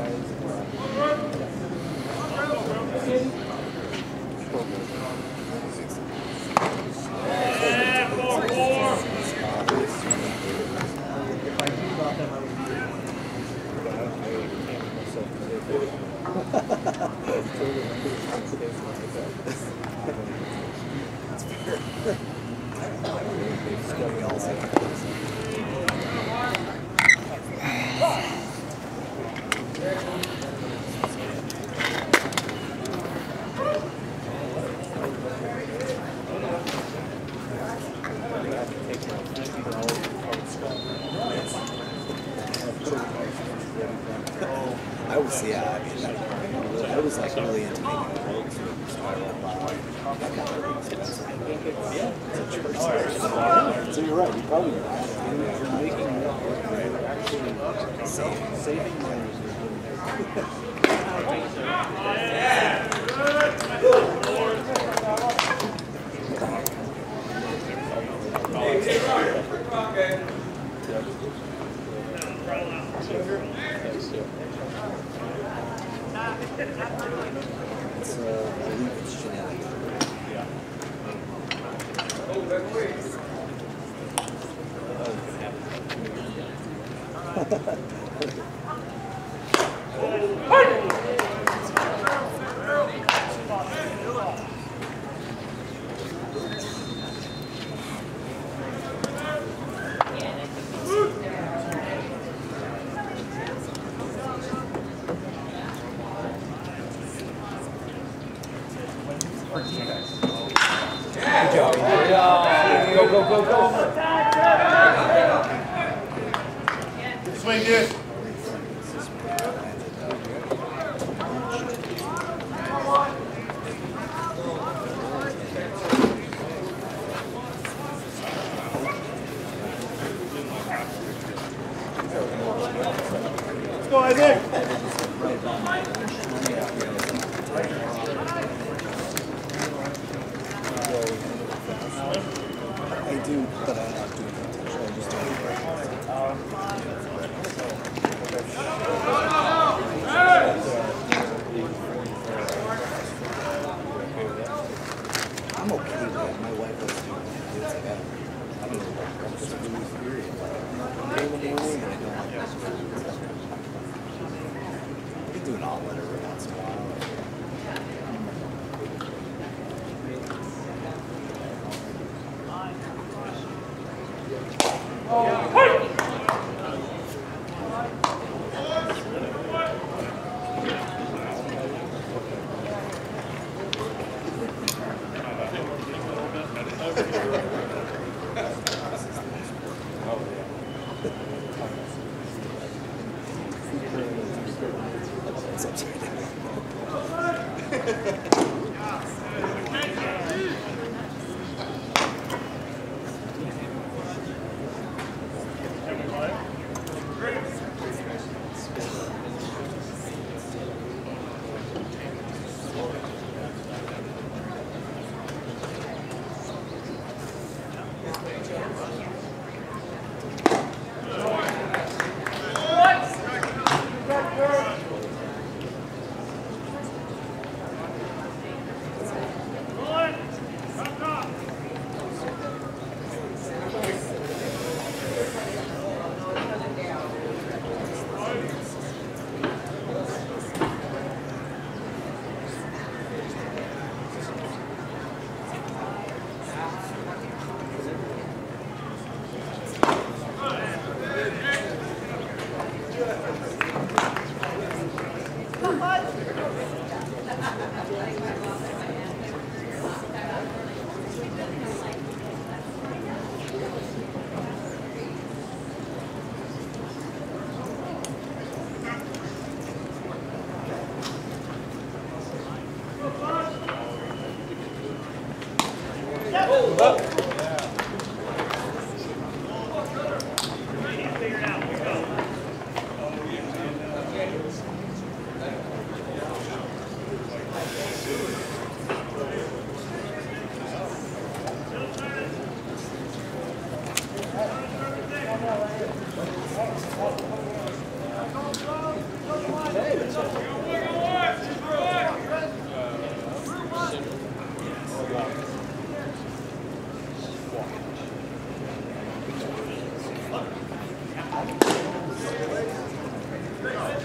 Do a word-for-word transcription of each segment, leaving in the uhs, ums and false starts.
I was, yeah, I mean, I was like really into making quotes and that kind of expensive. So you're right, you probably you're making more right? You're actually saving, saving money. It's, uh, I believe it's genetic. Yeah. Oh, that's weird. Good job. Go, go, go, go. Swing it. Let's go, Isaac. I do, but I'm not doing it intentionally. I'm just doing it right. I'm okay with that. My wife was doing it. It's like, I don't know, I'm just doing this period. I'm doing the morning and I don't like this. I can do an omelet every once in a while. It's upside down.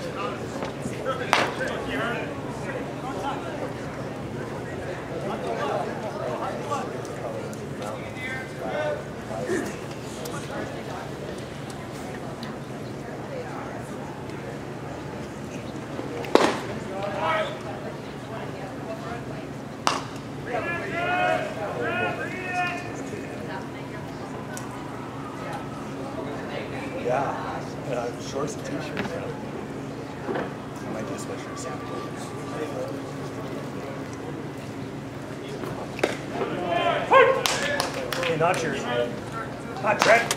Yeah, uh, shorts and t-shirts. I might do a sweatshirt sample. Hey, not yours. Hot Trent.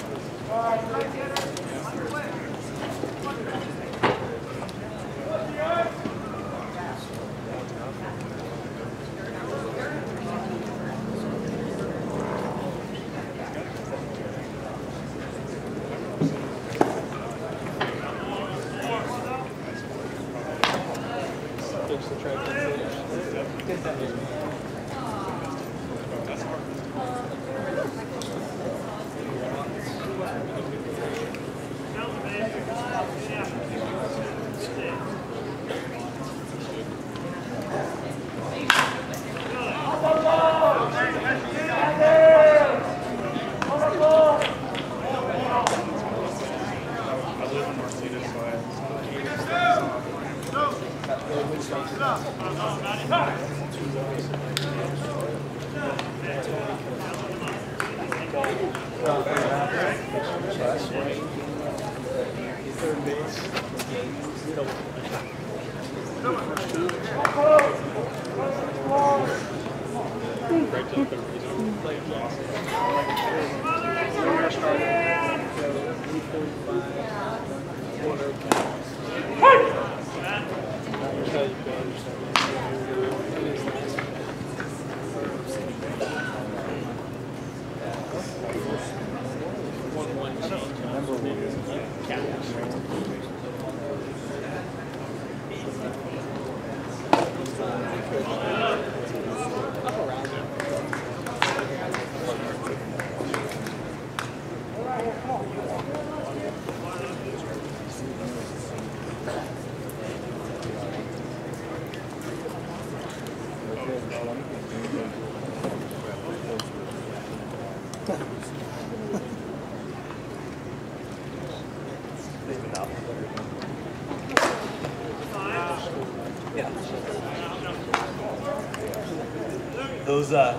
Those uh,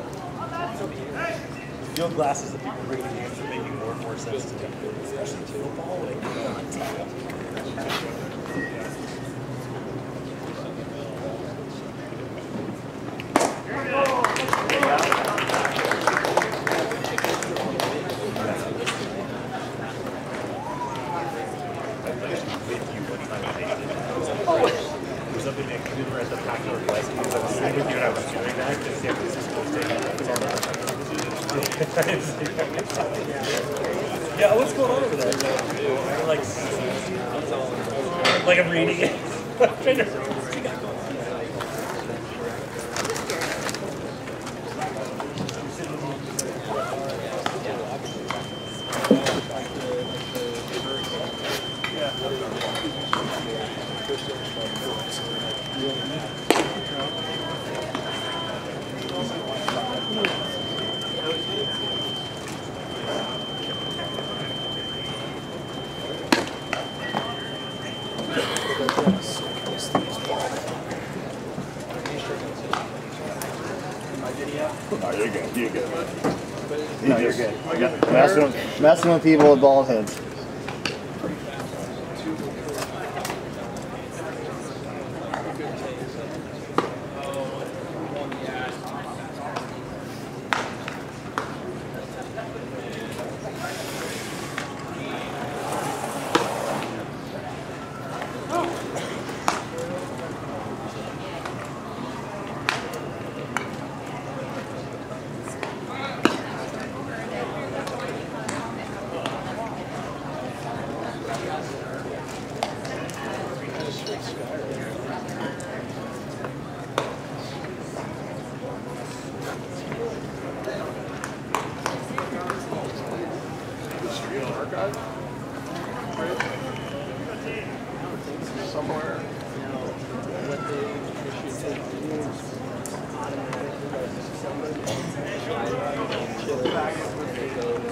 field glasses that people bring in games are making more and more sense to me, especially to football. Like, there's something that we were at the Pac Northwest, and I was with you and I was doing that because San Francisco State was on that. Yeah, what's going on over there? Like, like I'm reading it. Oh, you're good. You're good. No, you're good. Messing with, messing with people with bald heads. somewhere. You know, what they should take to use automatically like somebody chill back and it goes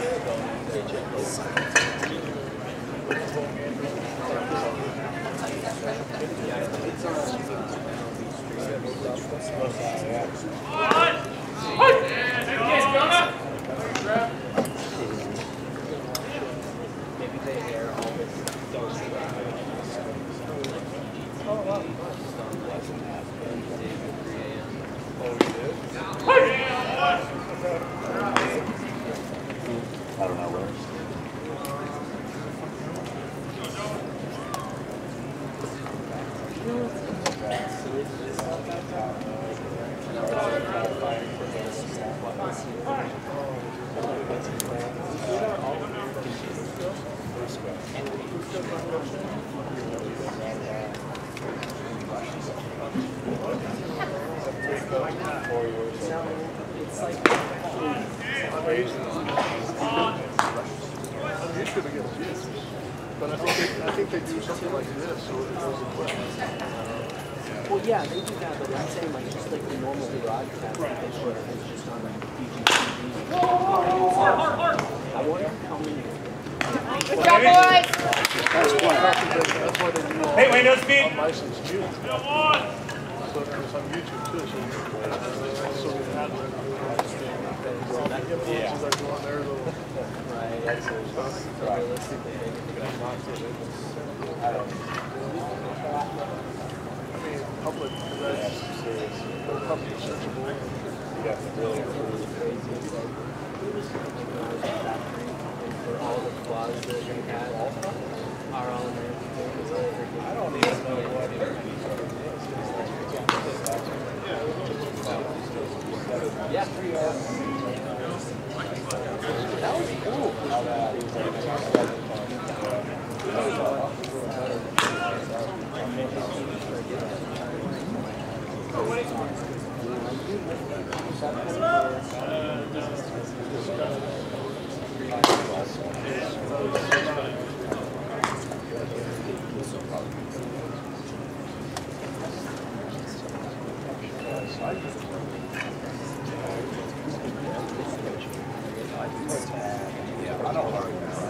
maybe they air all this stuff. Oh, wow. I don't know where. It's like But I think they, I think they do something like this, so it doesn't work. well, yeah, they do that, but I'm saying like just like the normal garage tab that they put is just on a D G T V. I wonder how many. Good job, boys! That's why, that's why they do all Hey, wait, no speed. unlicensed music. So it's on YouTube too, so, so they have it. Yeah. Are going there, little, Right, that's realistically they can I mean, public, that's public searchable. You have to really for all the flaws that we had are all there. I don't even know what it is. Yeah. That was cool. Yeah, I don't worry about it.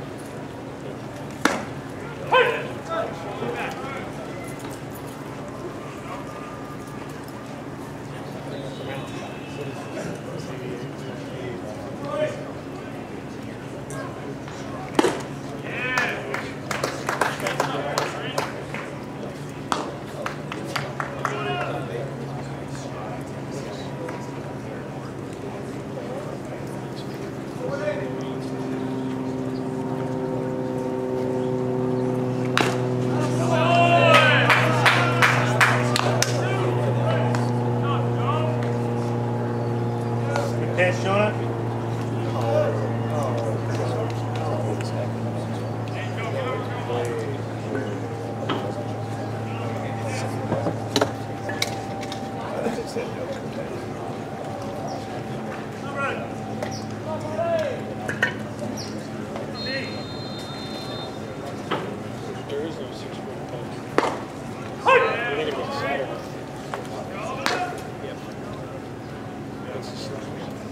Catch, Jonah. There is no six foot punch. I think it was Saturday. Yep. That's the six.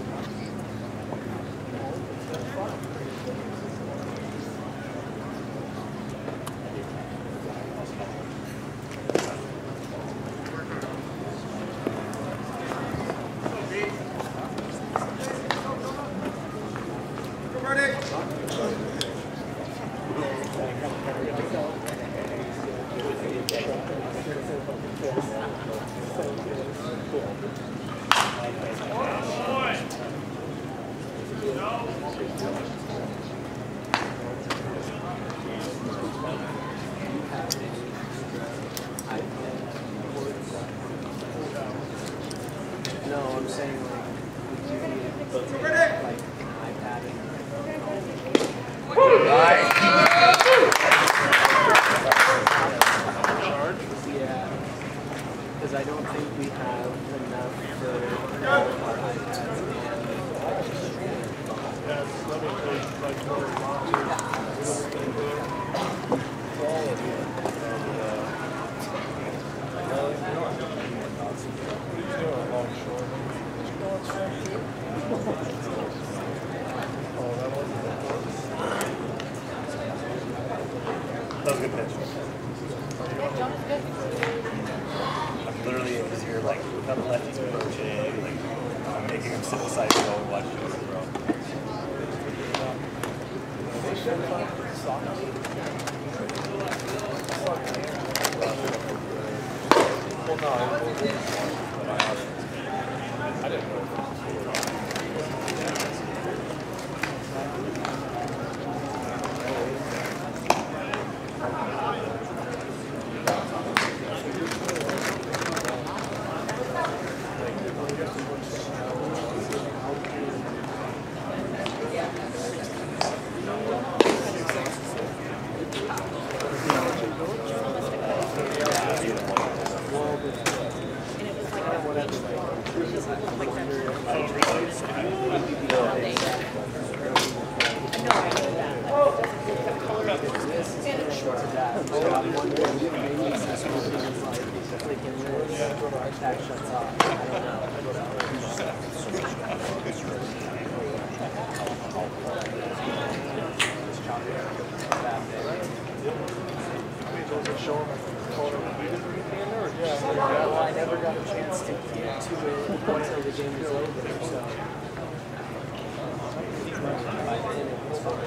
No, I'm saying like, would you need like an iPad and yeah, because I don't think we have enough for all of our iPads and Yeah, let me take like more boxes. Quality. I'm literally just here like without the lefties approaching, like I'm making him sit beside me while we watch this, bro. Well, no, I didn't know. Well, I never got a chance to get to it until the game was over, so. By then it was fine.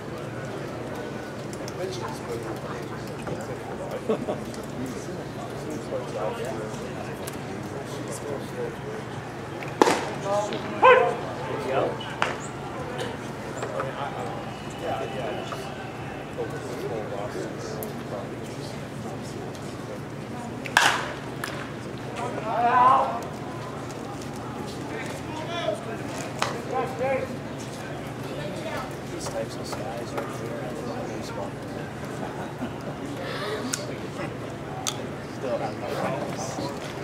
These types of skies right here, I love baseball. Still have no balance.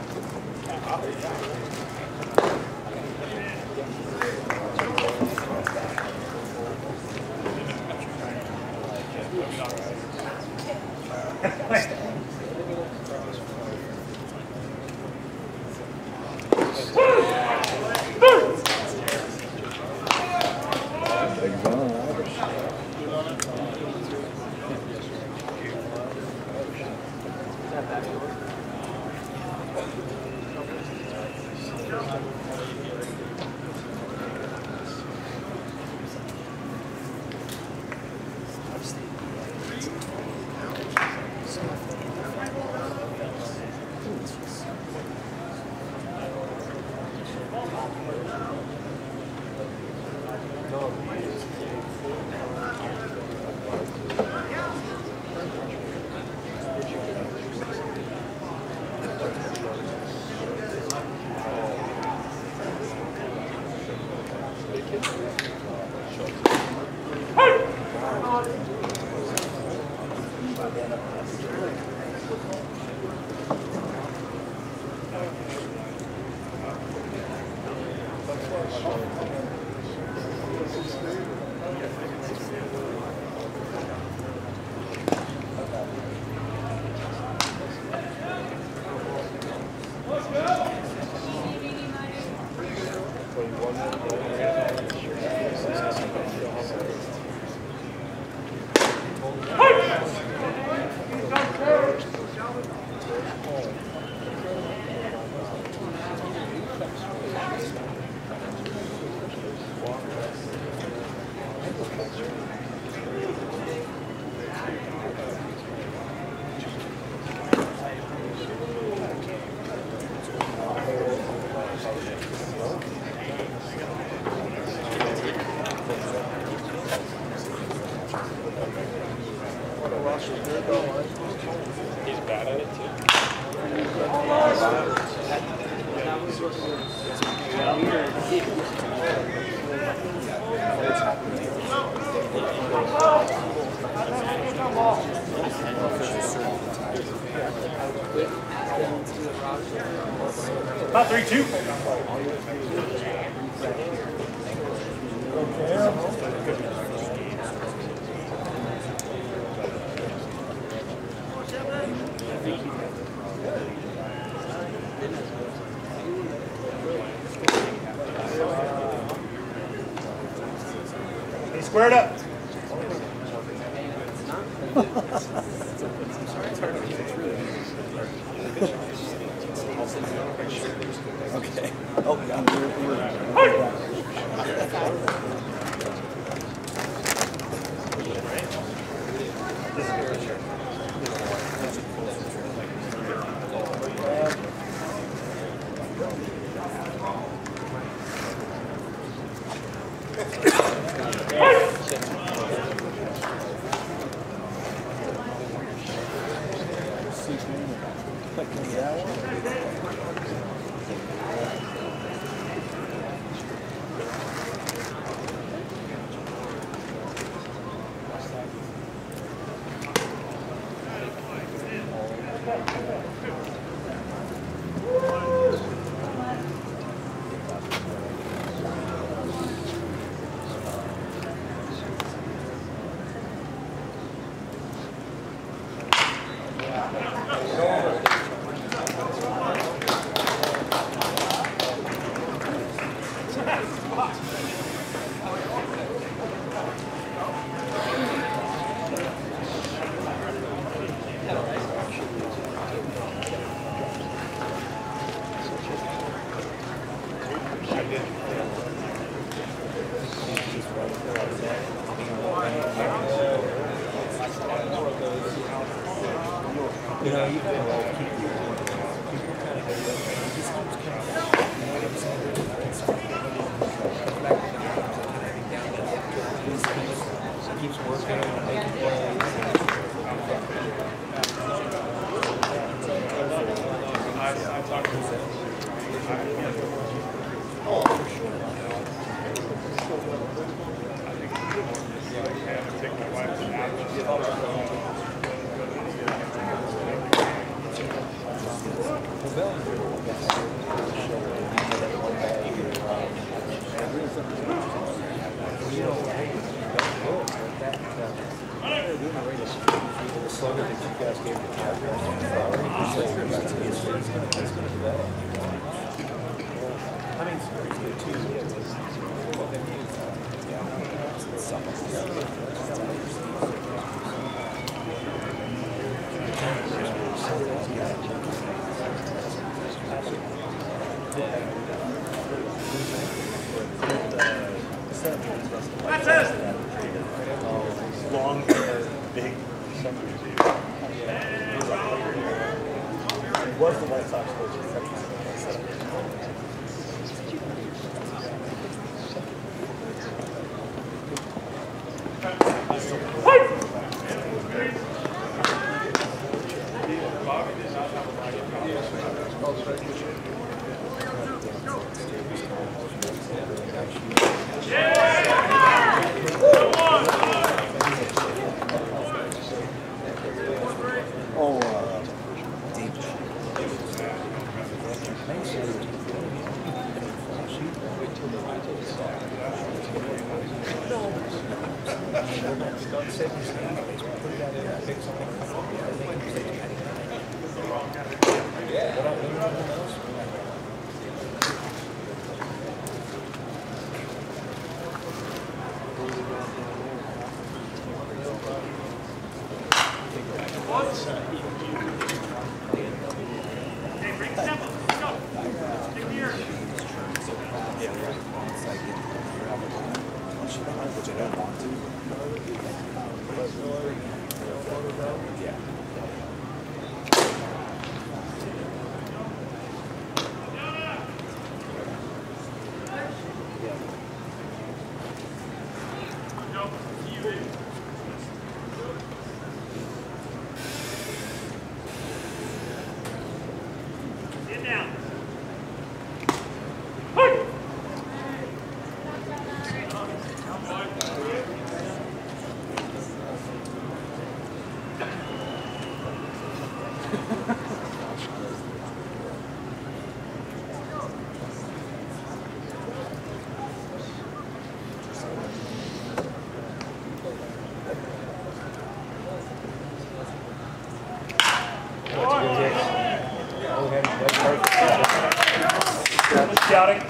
He's bad at it too. About three two. He squared up. Okay. Oh, yeah. You know, you can like keep your people kind of go with it. It just keeps coming up. You know what I'm saying? It's like, it keeps working on making plays. I talked to him. Oh, for sure. I think I have to take my wife out. The slogan that you guys gave the chapter, I mean, it's good too. What they need is, yeah, something. That's it. Long, big summer. It was the White Sox coach. Oh, uh, deep. Which I don't want to. Yeah. Sit down. Shouting.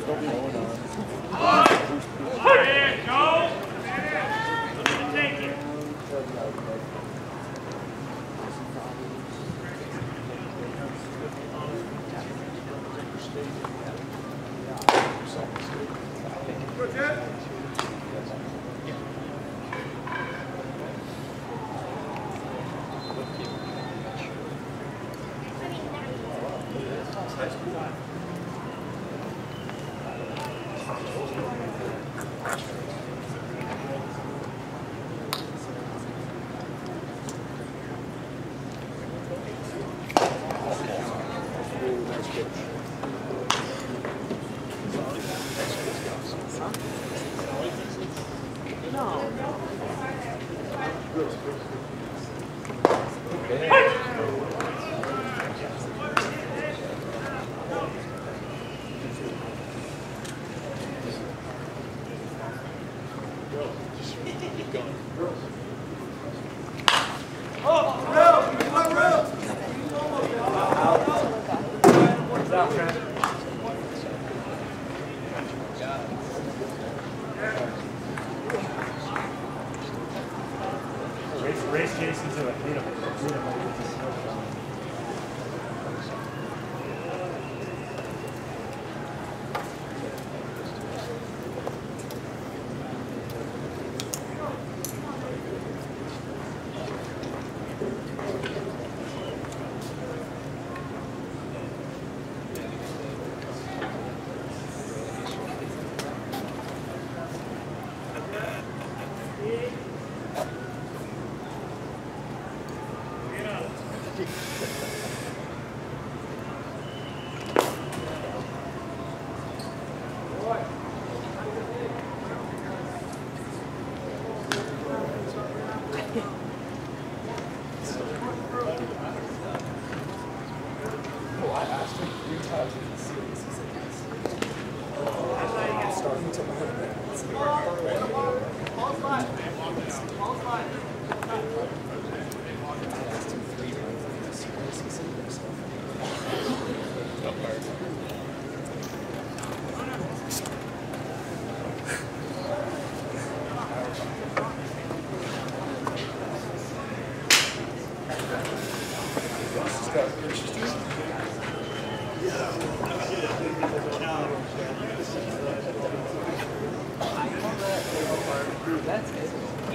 Race Jason to it. Beat him. Beat him. That's it.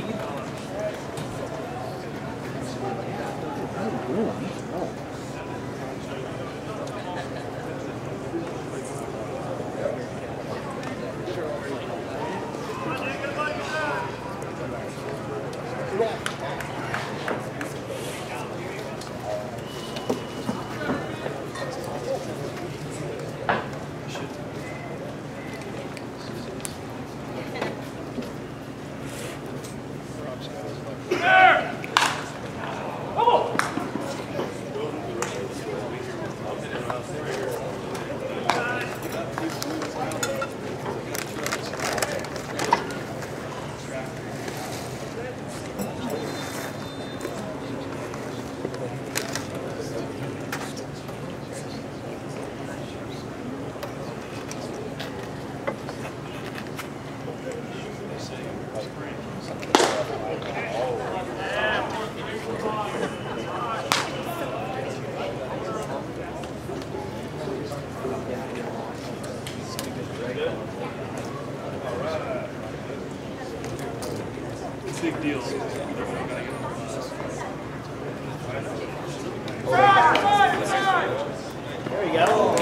Big deal. There you go.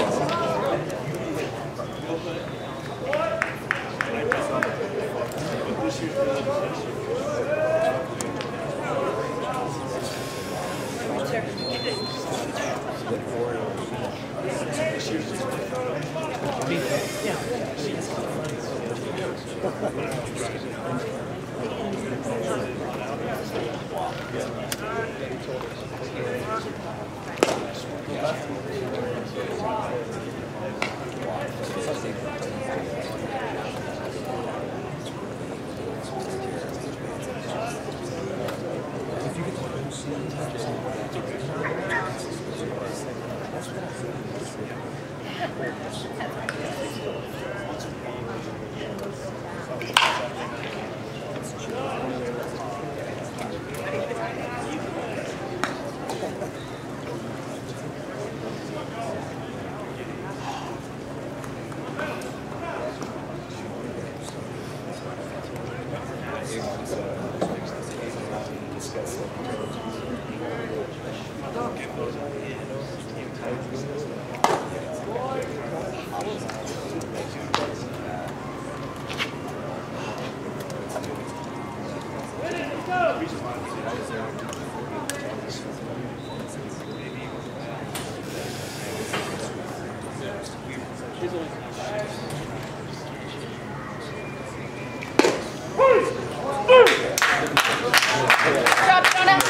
Drop, Jonah.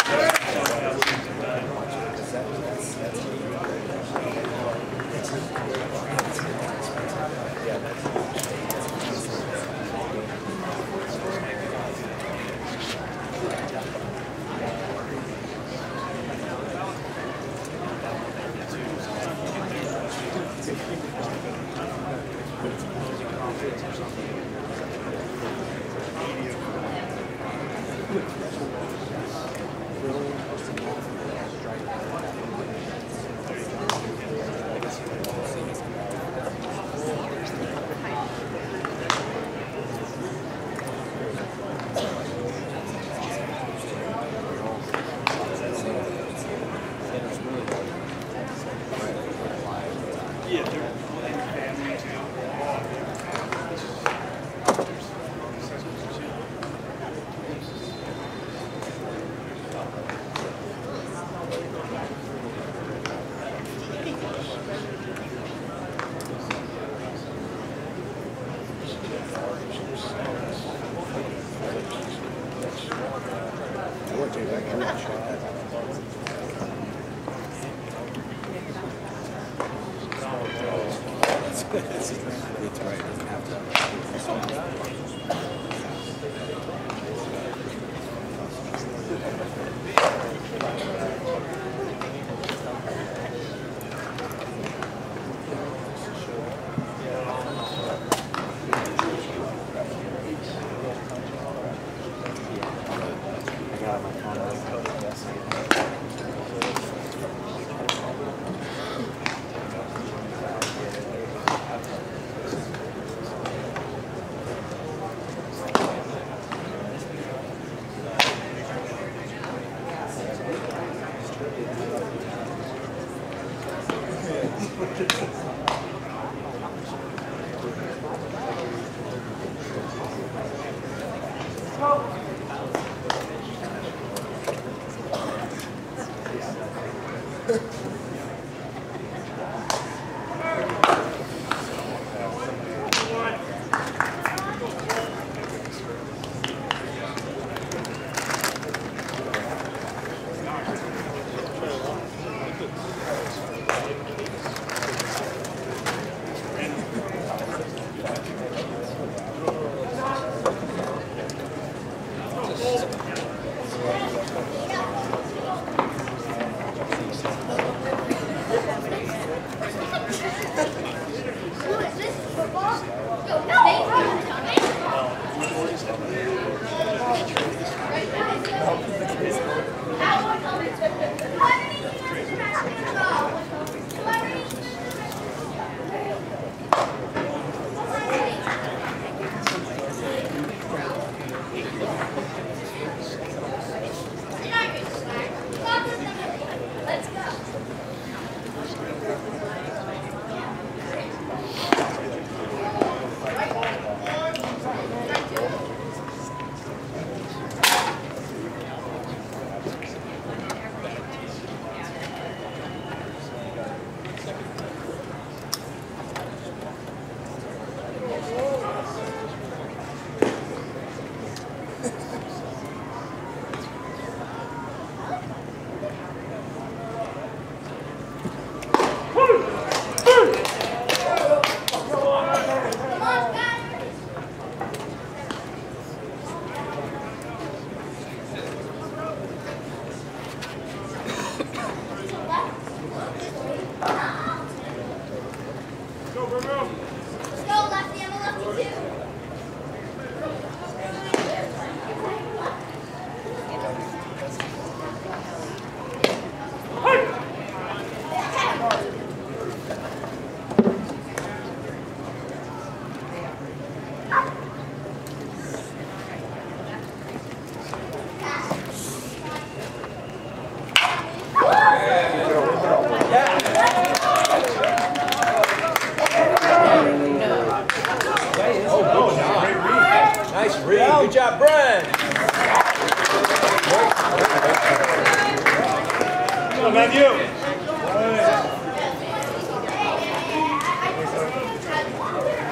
Good job, Brian. Come on, Matthew.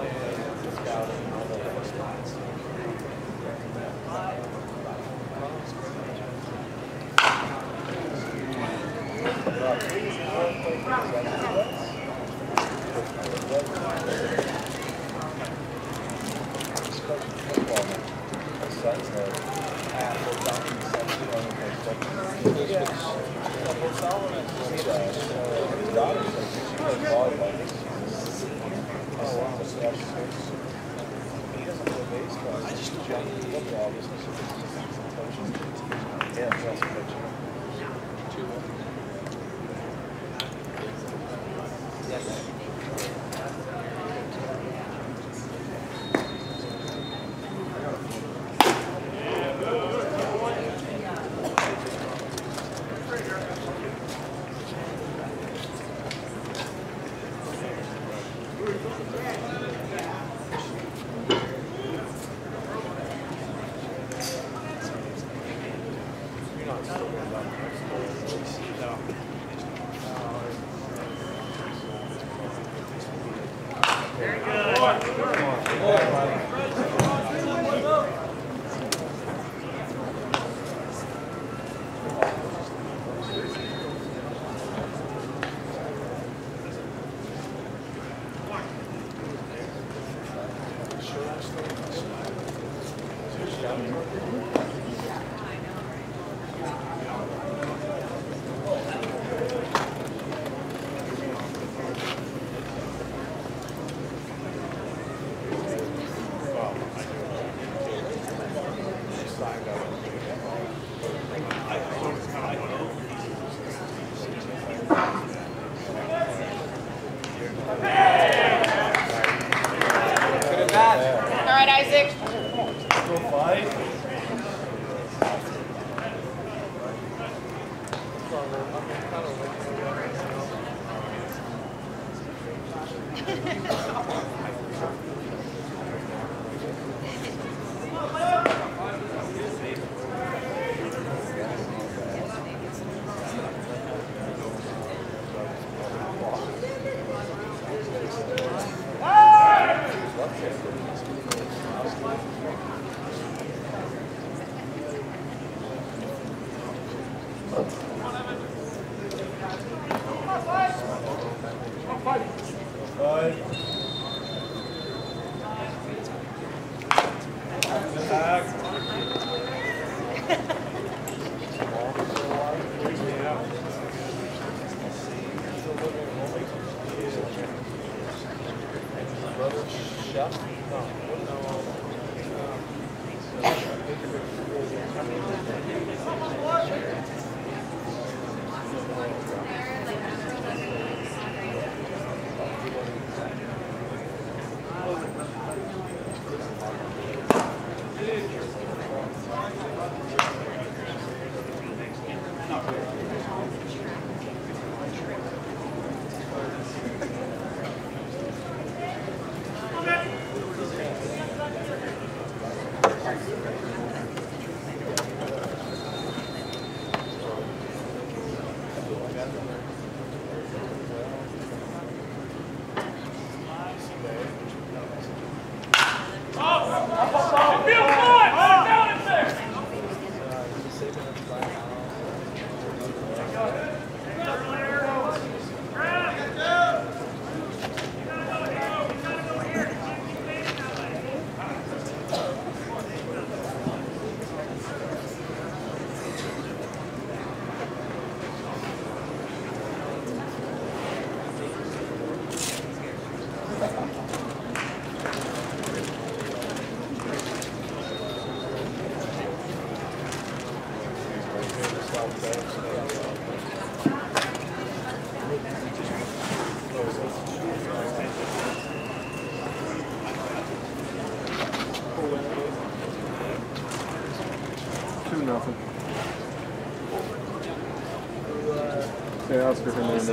Oscar Hernandez.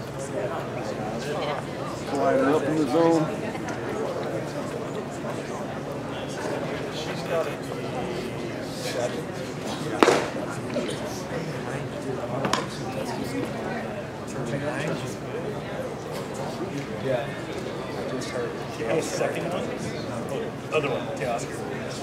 Sliding up in the zone. She's got to be seven. Yeah. Oh, second one? Oh, other one, yeah, Oscar.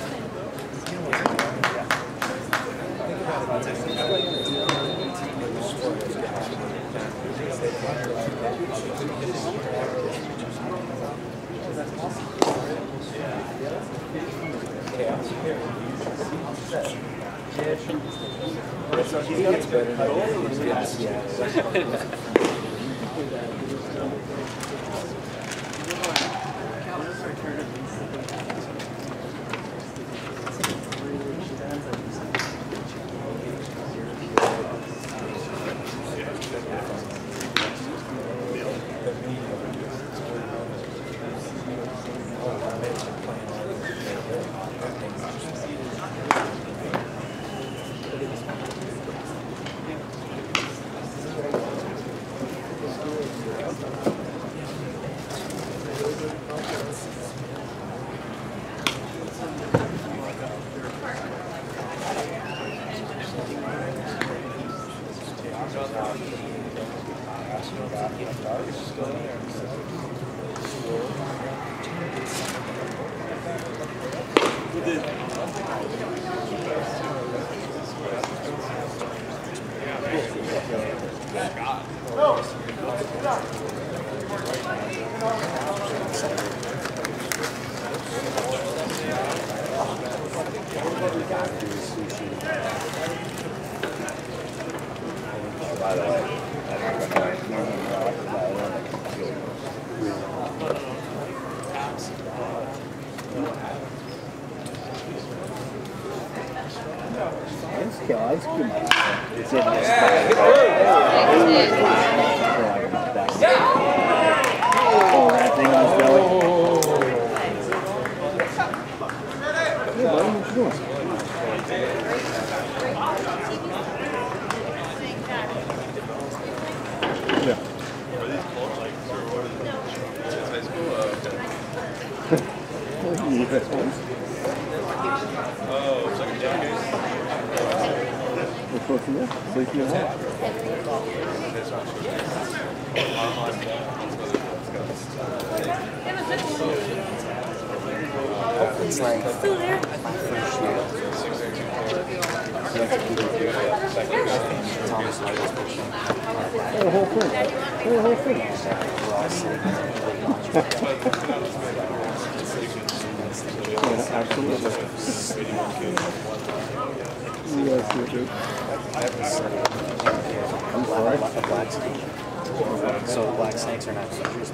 He gets better now. By the way, I don't know. SoCal ice cream. It's in this Oh, that thing on his belly. Yeah, buddy, what you doing? Yeah. Oh, it's like a jacket. What's supposed to be? Sleeping at home. It's like still there. My first year. Thomas Lights pushing. The whole thing. The whole thing. We're all sleeping. Yeah, absolutely. You guys do it, dude. I'm sorry. A black snake. So black snakes are not dangerous.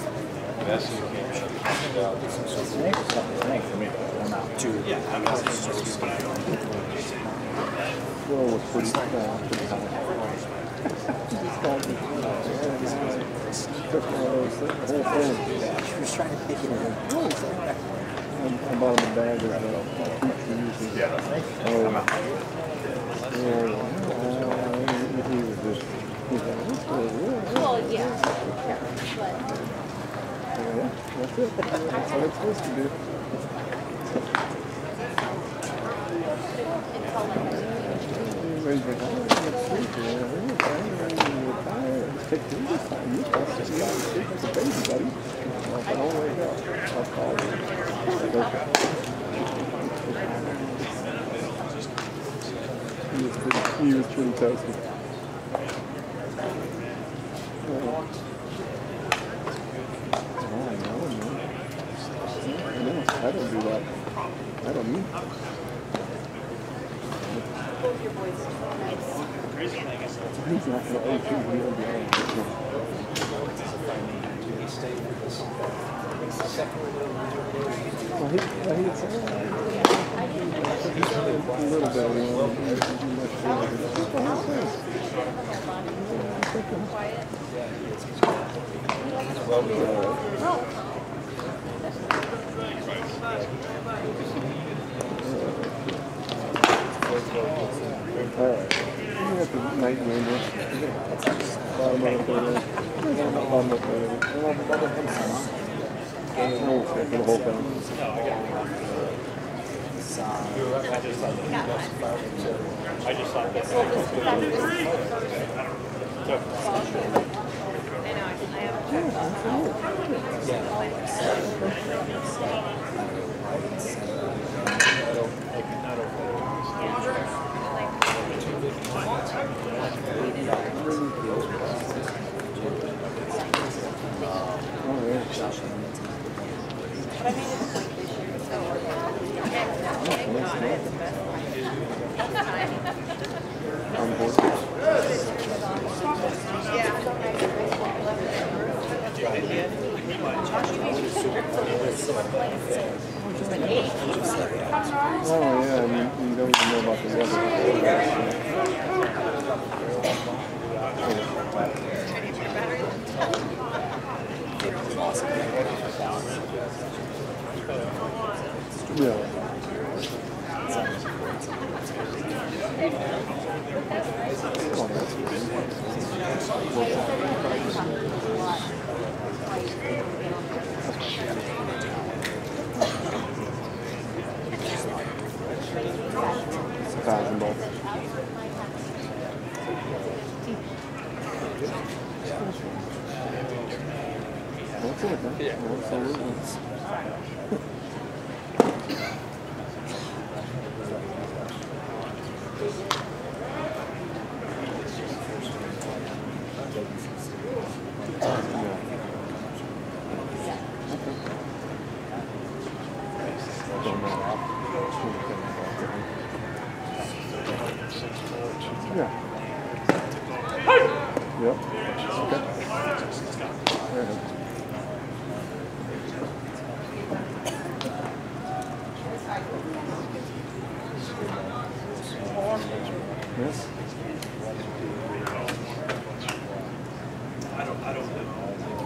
Snakes or something? Snakes for me. I'm not. Dude, yeah, I'm not so scared. Well, it was pretty, uh, pretty high. Just called me. Took one of those, the whole thing. She was trying to pick it up. What was that? I bought him a bag of uh, trees. Yeah. Oh, yeah. He was just, he was like, what's the Well, yeah. Yeah, that's it. That's what it's supposed to do. Everybody's like, oh, let's sleep. You know, we're tired. We're tired. Let's take this time. You're supposed to be out and sleep like a baby, buddy. I'll say, oh, wake up. I'll call you. Like, okay. He was pretty, he was pretty toasty. Oh. I don't do that. I don't need. He's not going to O two. He won't be on this one. Well, he, well, he said, a little bit of one. He doesn't do much for it. That's the whole thing. Alright. You got the night window. Bottom of the third. Bottom of the third. I won't say for the whole thing. I just thought that. I just thought that. I know, I have a check. On board. Oh yeah, and you, you don't even know about the weather. Yeah. Oh, that's it's a thousand bucks. That's it, huh? Yeah. Absolutely. Yeah. Yep. Okay. There it is. Yes. I don't, I don't know.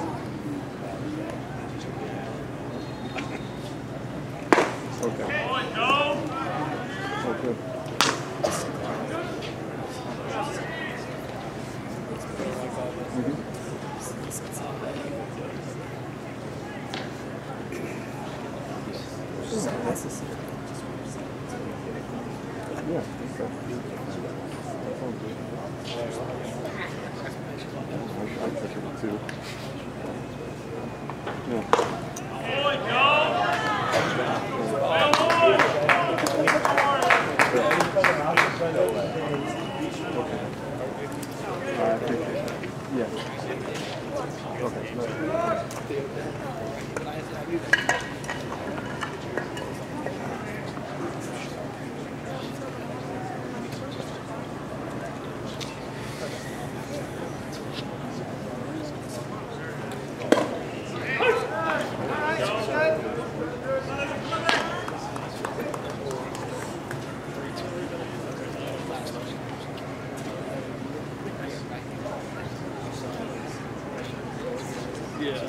Okay. Okay. Yeah, okay. That sounds good. I, I took it too. Yeah. Okay. I appreciate that. Yeah. Okay. Yeah.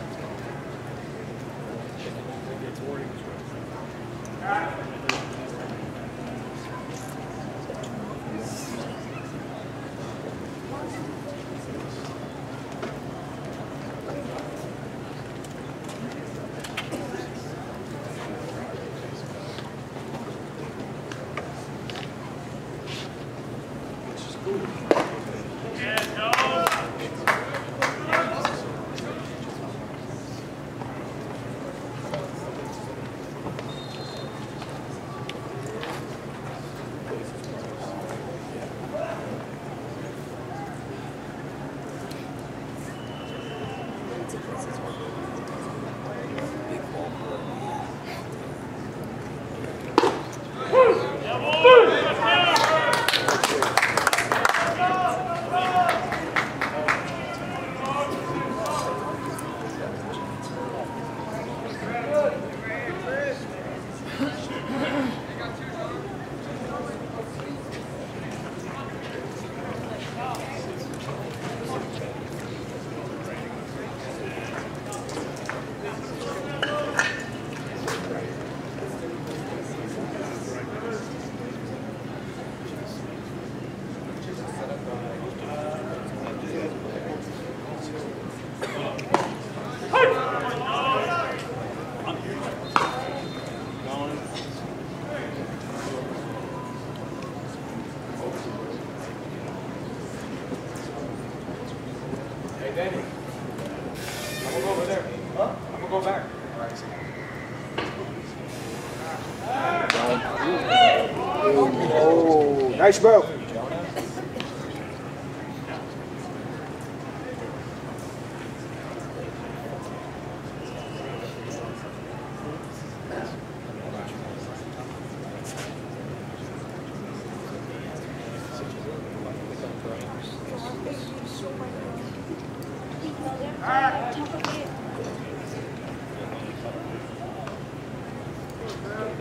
Danny, I'm gonna go over there. Huh? I'm gonna go back. Oh, nice bro.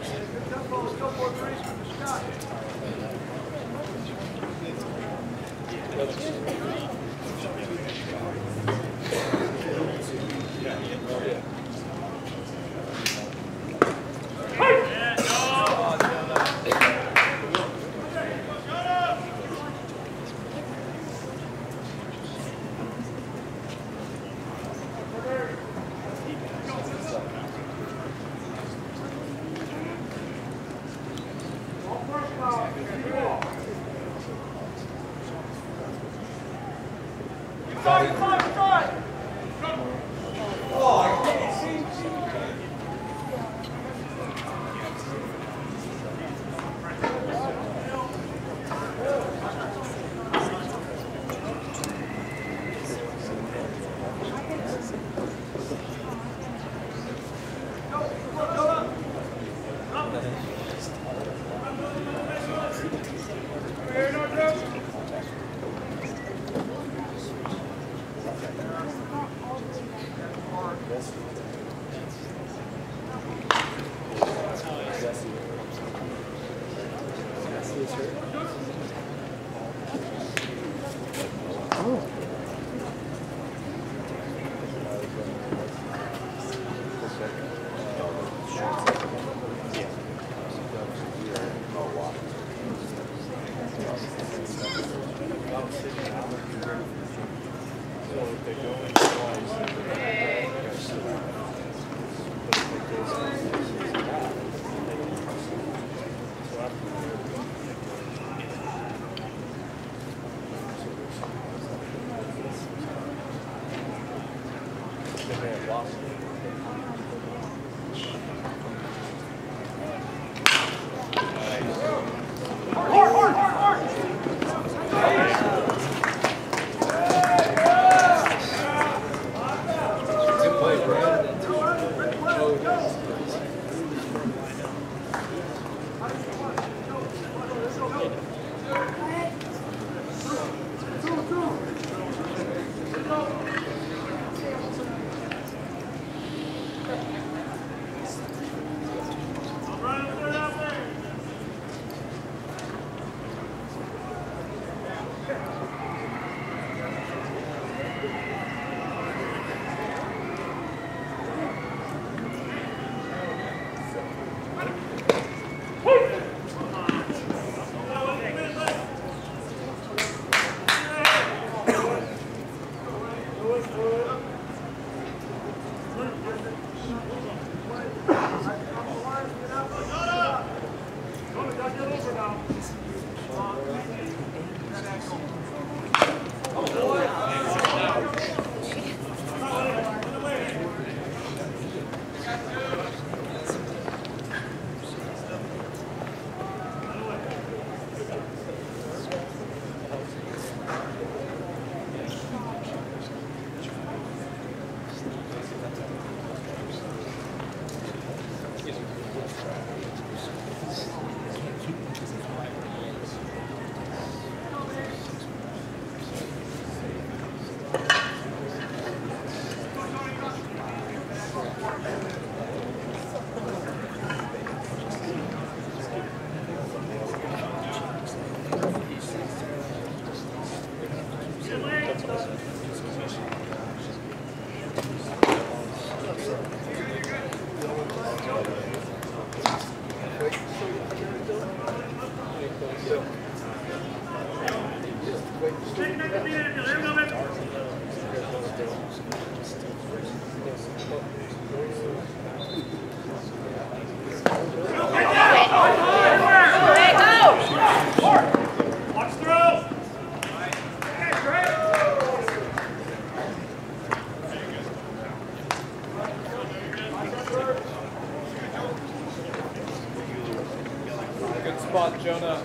Spot, Jonah.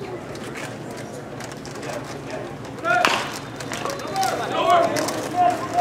Nowhere!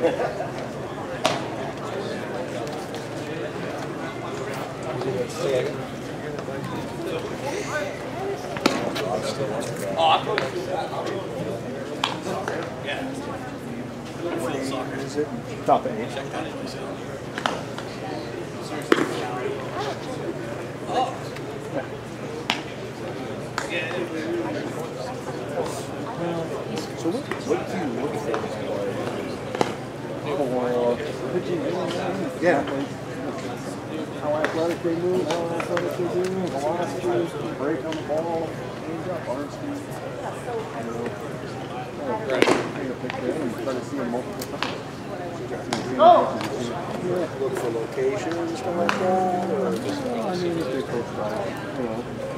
Top eight. So what, what do you look for? For, yeah. How athletic they move, how athletic they do, velocity, break on the ball, change up, arm speed. You know, take a picture and try to see them multiple times. Look for locations and stuff like that, or just I mean, if they coach well, you know.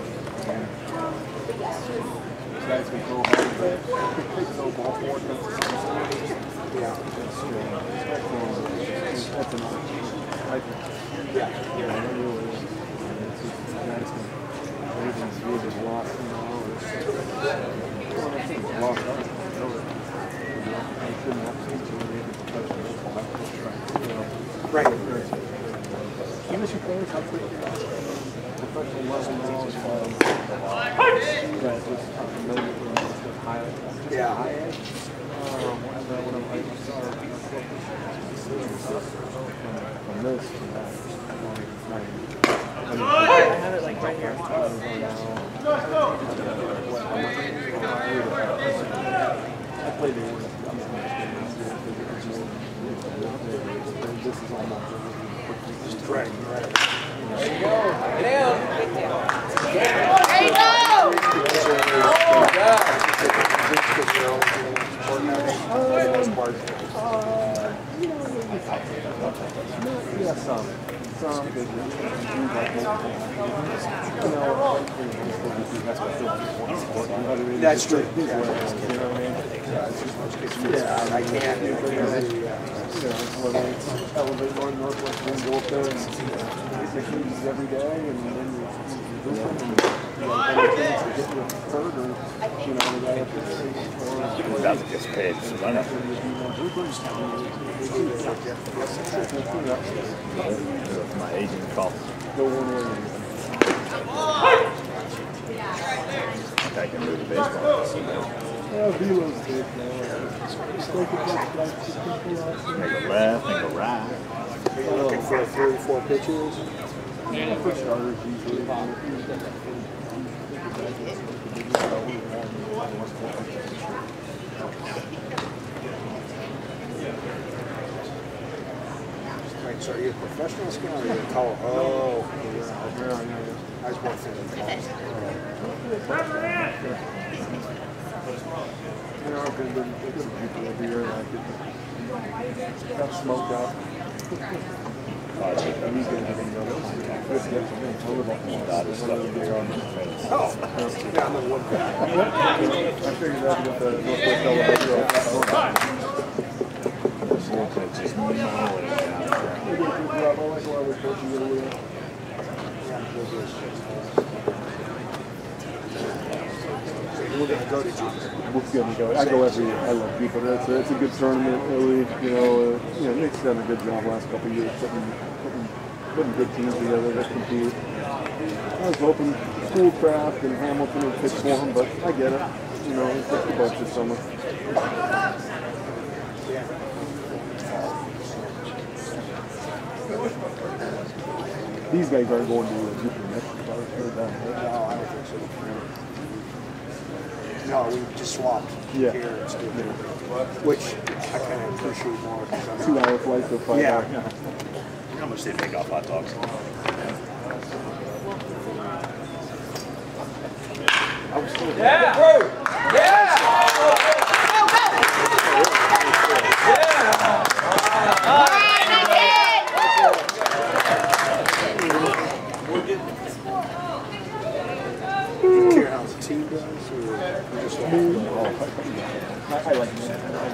Guys can throw hard, but they throw ball forward. Yeah, that's true. That's another thing. I think. Yeah, yeah, it really is. It's just guys can Ravens really lost in hours. Well, I think it's lost out. I shouldn't have to teach you really professional football. You know, right. Even if you play a country, professional level now is fine. But just maybe high, Yeah. high edge. Um, and then when I'm like, sorry, from this to that. I mean, I had it like right here. I played the one. This is almost just right. Right. There you go. Yeah, some. Some good. That's true. You know what I mean? Yeah, I can't. You know, whether it's elevate North Northwest, and go up there and get the keys every day, and then you do them, and you know, get your third, or you know, the guy up there. That gets paid for money. My agent called. Go one way. I can move the baseball. Yeah, Velo's big now. Take a Go left and go right. Are you looking for three, four pitches? Yeah, for starters, usually. Right, so are you a professional scout or are you a color? Oh, yeah, yeah, yeah. I was more thinking college. You know, I've been to people every year, and I get got smoked out. And he's going to have another one. This gets me. I live off one. That is stuff here on the face. Oh, yeah, I'm the one guy. I figured that with the Northwest elevator. Just mowing it down. We're going to go to Jupiter. We're going to go. I go every year. I love Jupiter. It's a, it's a good tournament, really. You know, uh, you know, Nick's done a good job last couple of years putting, putting, putting good teams together that compete. I was hoping Schoolcraft and Hamilton would pitch for him, but I get it. You know, it's just a bunch this summer. These guys aren't going to uh, Jupiter next year. I heard that. No, I don't think so. No, we just swapped Yeah. here and Stupid, which I kind of appreciate more because I'm Two hour flight to five Yeah. hours. How much they make off hot dogs? I was still Yeah! Yeah! Do you care how the team does, or you just like I, I like that.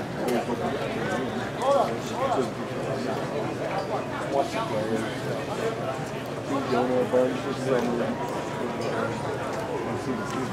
Watch the players. Keep doing a bunch of summer. See the season.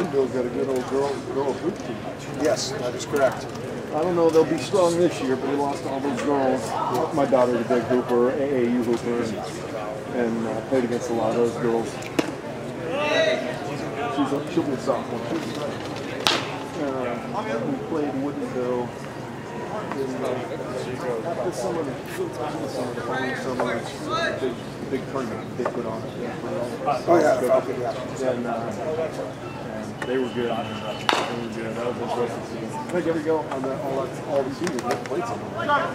Woodville's got a good old girl, girl hoop team. Yes, that is correct. I don't know they'll be strong this year, but they lost all those girls. My daughter's a big hooper, A A U hooper, and, and uh, played against a lot of those girls. She's a, she'll be a sophomore. She'll be right. Uh, we played Woodville. In, uh, after some of the after some of the following summer, big big tournament they put on. Oh yeah, Falcon, yeah. And, uh, and they were good. They were good. That was impressive. I think every go on the all that, all the seniors that played something.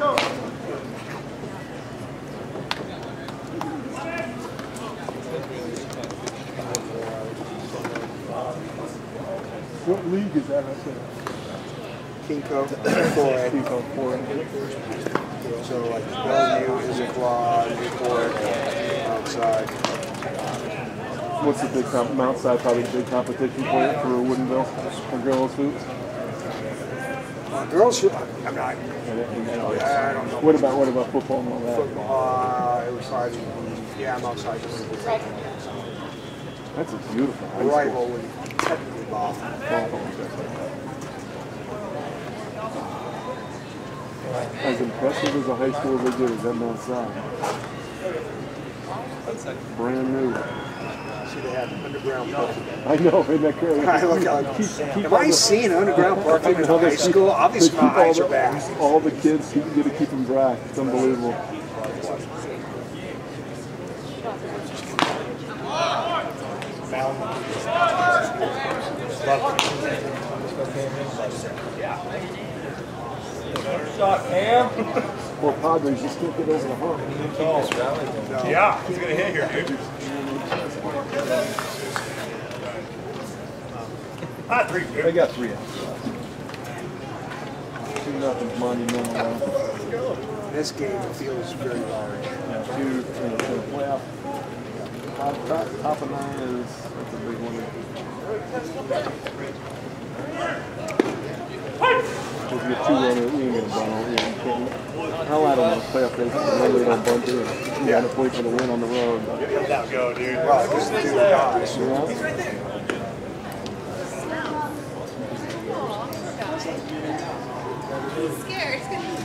What league is that? Kinko, four A. Kinko, four A. So like Bellevue is a quad, Newport, outside. What's the big comp? Mount Side probably the big competition for it for Woodinville for girls hoops. Uh, girls, I'm not. And, and, and, I don't know. what about what about football and all that? Football, uh, it was hard. Yeah, I'm outside. That's a beautiful high school. Rival with technically Baum. As impressive as a high school they did is that Mount Side. Brand new. See, they had underground parking. I know, isn't that crazy? I look like, keep, keep am I seeing underground parking in high school? Obviously, my eyes are back. All the kids keep get to keep them dry. It's unbelievable. Shot, Cam. Poor Padres just can't get over the hump. Yeah, he's gonna hit here, dude. Ah, three, They dude. got three out. Two nothing's monumental. This game feels very large. Yeah, two in the, in the playoff. Top, top, top of nine is that's a big one. If you get two runner, you ain't gonna bunt. You can't. Hell, I don't know. Playoff race, you really don't bunt it. You got to play for the win on the road. But, Now go, dude. Well, I guess the two guys. you know? He's scared.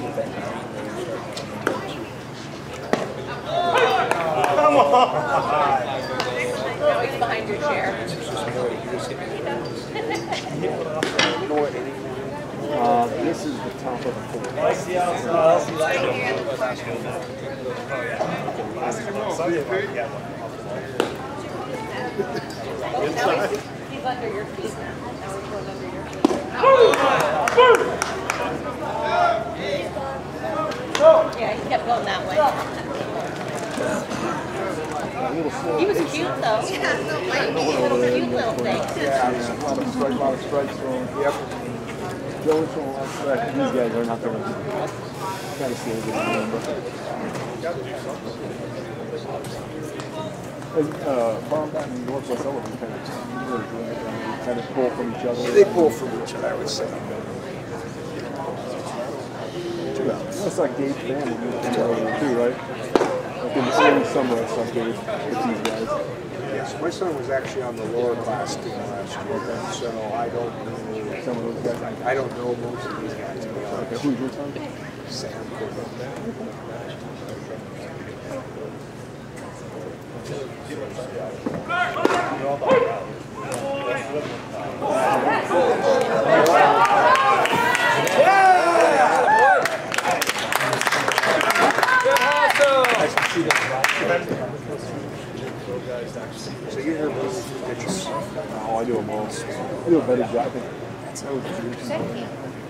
Come on. No, he's behind your chair. You know what? Any, Uh, this is the top of the fourth. I see how it's He's under your feet. Now he's going under your feet. Yeah, he kept going that way. He was cute though. Yeah, so little cute little thing. Yeah, a lot of strikes, a lot of strikes throwing. Yep. Joe is throwing a lot of strikes. These guys are not throwing. Kind of slow this game, but. And, uh, Baum and Northwest Sullivan kind of merge, right? Kind of pull from each other. they pull from each other, I would say. Two outs. That's like Gabe's family too, right? Like in the early summer, I saw Gabe with these guys. Yes, my son was actually on the lower class team last year, so I don't know. Some of those guys. I don't know most of these guys, to be Okay, honest. who's your son? Sam So you hear those pitches? Oh, I do them all. I do a better job. I think that's how it's true.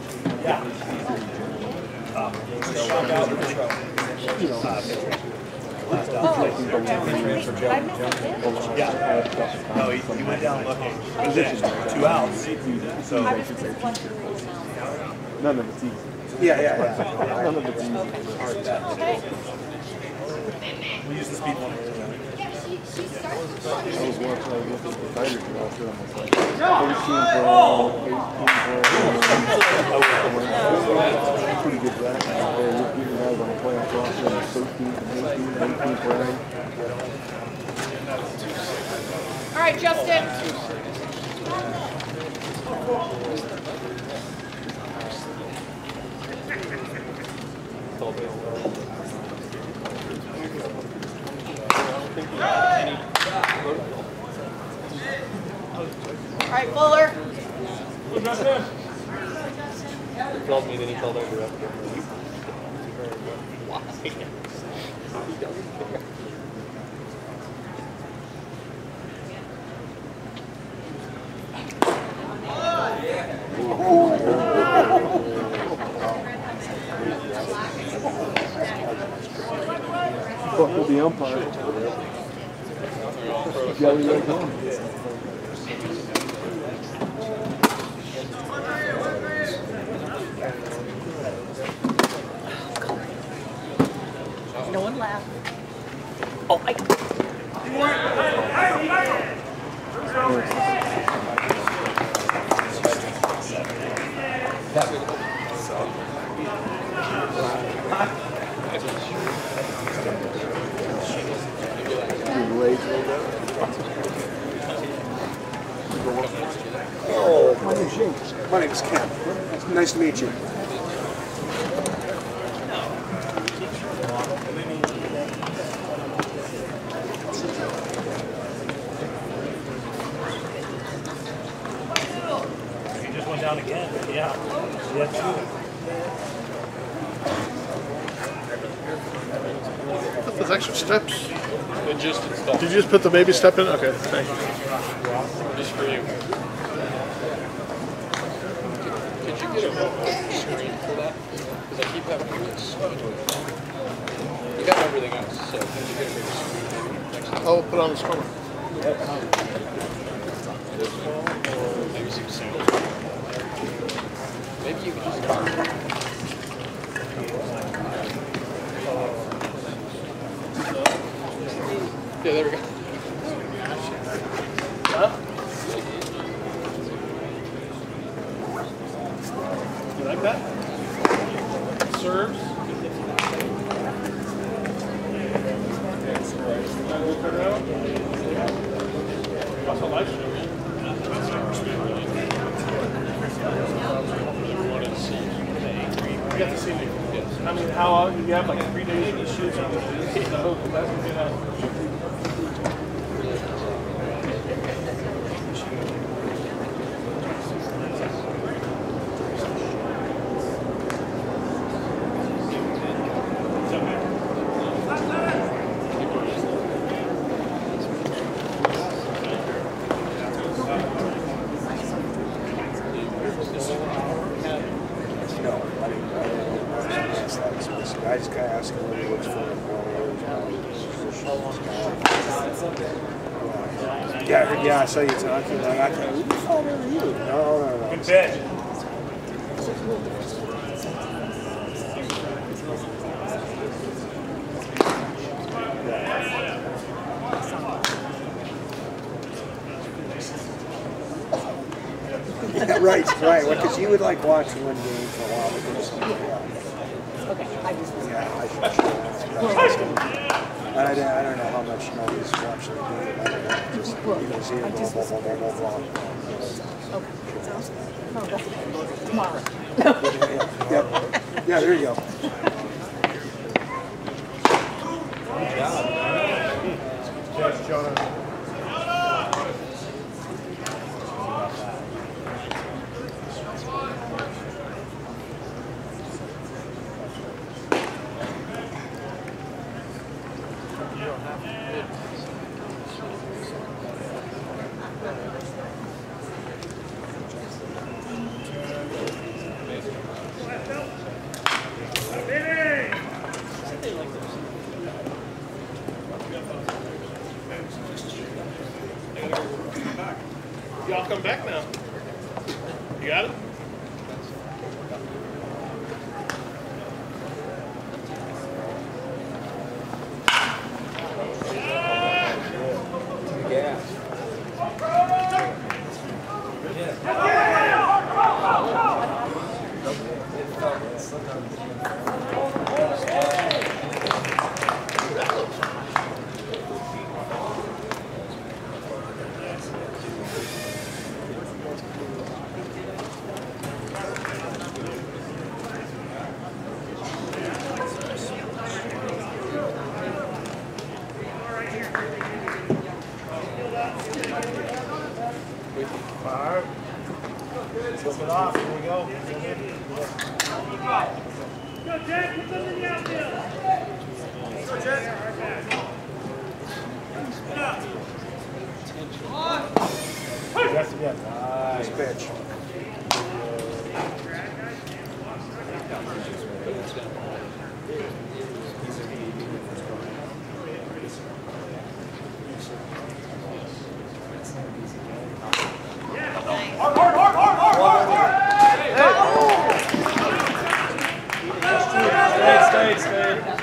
You know, No, he, he went down looking. Two outs. So none of it's easy. Yeah, yeah, yeah. None of it's easy. we use the speed one. I was watching, I was looking at the Tigers and I was almost like thirteen for all, eighteen for all. Pretty good draft. They're looking guys on the playoff roster and thirteen and eighteen, nineteen for all. All right, Justin. All right, Fuller. He called me, then he called our director. Why? He doesn't care. Buckle the umpire. Jelly right home. No one laughed. Oh, I. Oh, my name's James. My name's Ken. Nice to meet you. He just went down again. Yeah. Yeah, too. Put those extra steps. It just installed. Did you just put the baby step in? Okay, thank you. Just for you. Could you get a screen for that? Because I keep having to get screen. You got everything else, so could you get a bigger screen next time? I'll put on the screen. Maybe some sound. Maybe you can just talk. Yeah, there we go. Huh? You like that? Serves. Also live stream. You got to see me. I mean, how long? You have like three days to shoot something. That's gonna be nice. No, I didn't. I didn't I just kind of asked him what he looks for. Yeah, yeah, I saw you talking. Like, I can't. Who the fuck are you? No, no, no. Good pitch. Yeah, right, right. Well, because you would like watch one game for a while, but then somebody else. Okay, I just. Yeah, I should. should ask. And I, don't- I don't know how much noise you actually do. I don't know. Just, you know, see it, blah, blah, blah, blah, blah, blah. Okay. No, that's okay. Tomorrow. Yeah, yeah, yeah, there you go. Yes, Jonah. Y'all come back now. You got it? Alright. Flip it off. Here we go. Go, Jack. Put them in the outfield. Go, Jack. Yes, yes. Nice pitch. Hard, hard, hard, hard, hard, hard, hard. Stay, stay, stay.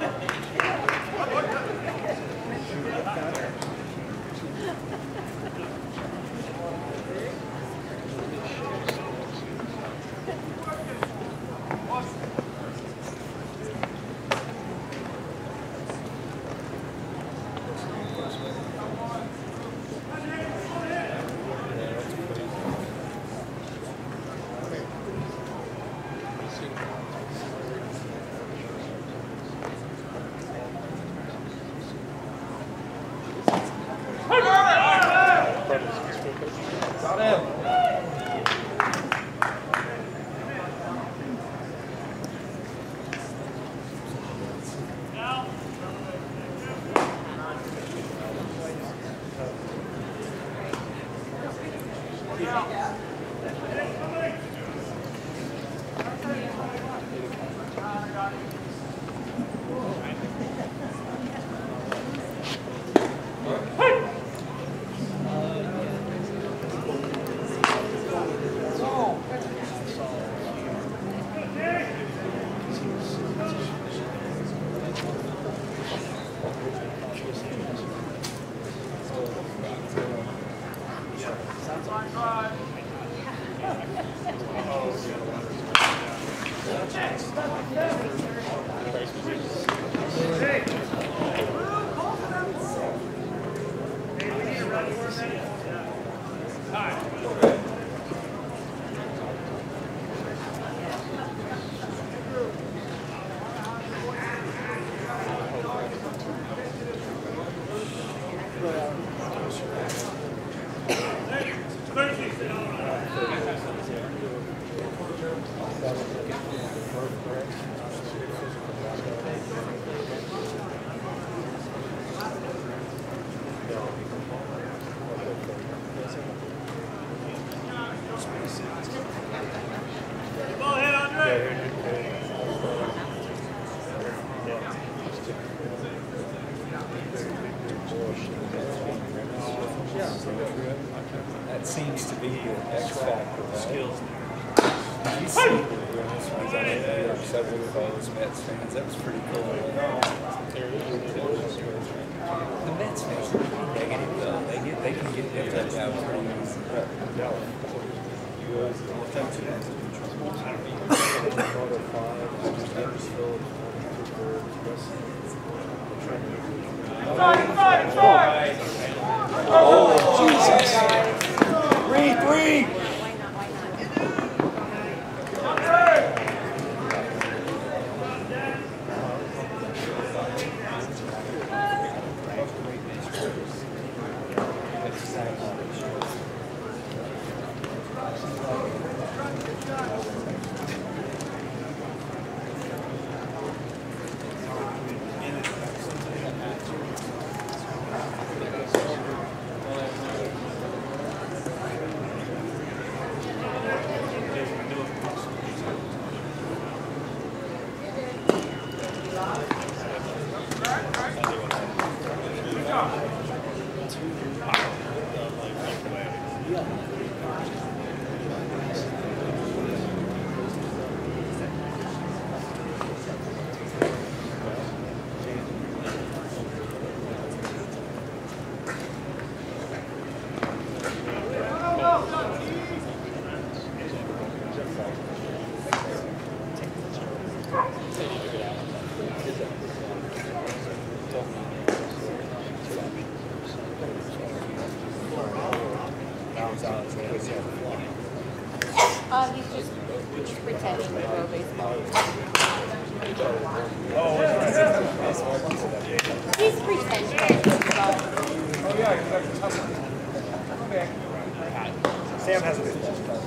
That seems to be your X factor, right? Skills. Did you see the Bruins ones on New York Subway with all those Mets fans? That was pretty cool. The Mets fans are pretty negative though. They get they can get their touch out pretty easy. Oh, Jesus. Three, three. Uh, he's just pretending to throw baseball. He's pretending to throw baseball. Oh, yeah, because that's a tough one. Sam has a big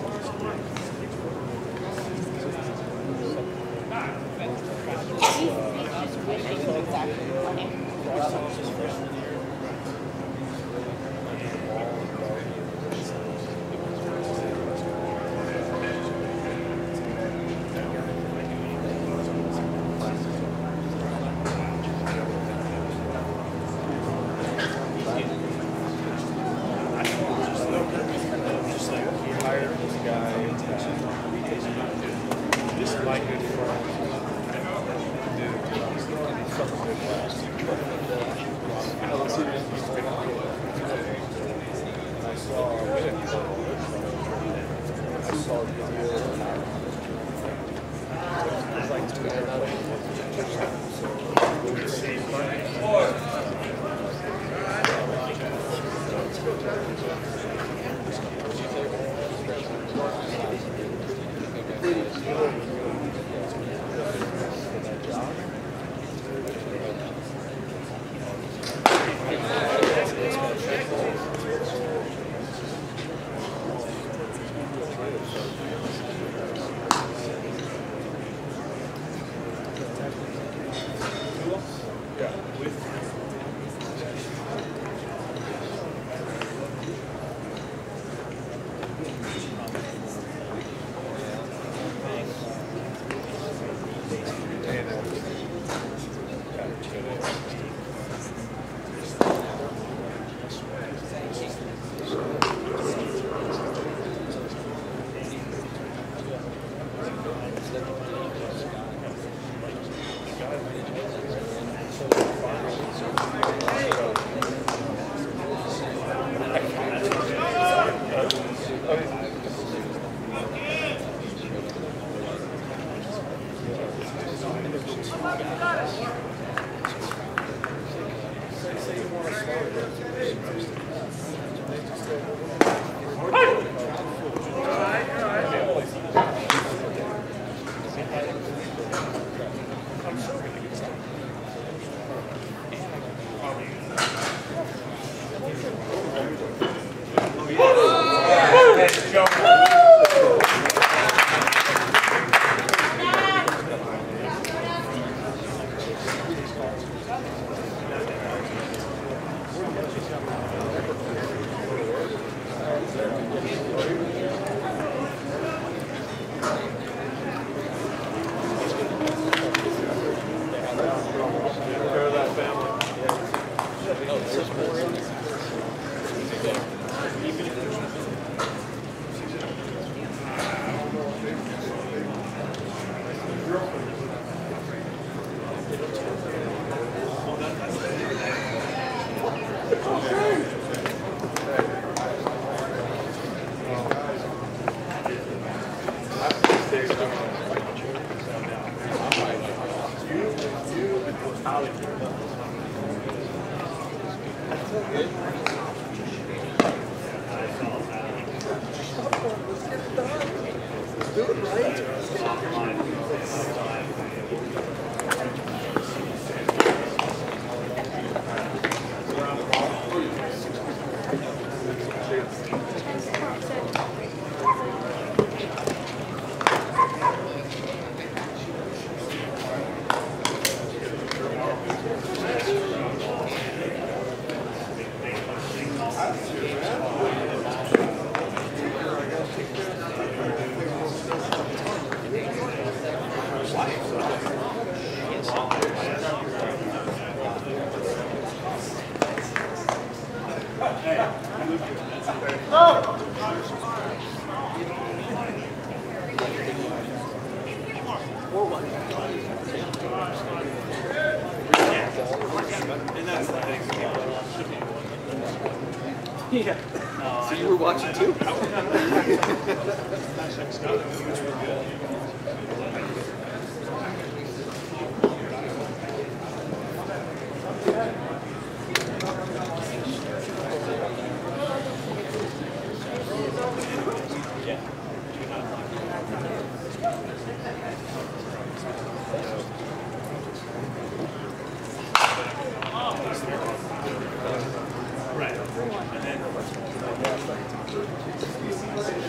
Yeah. So you were watching too? Right. And then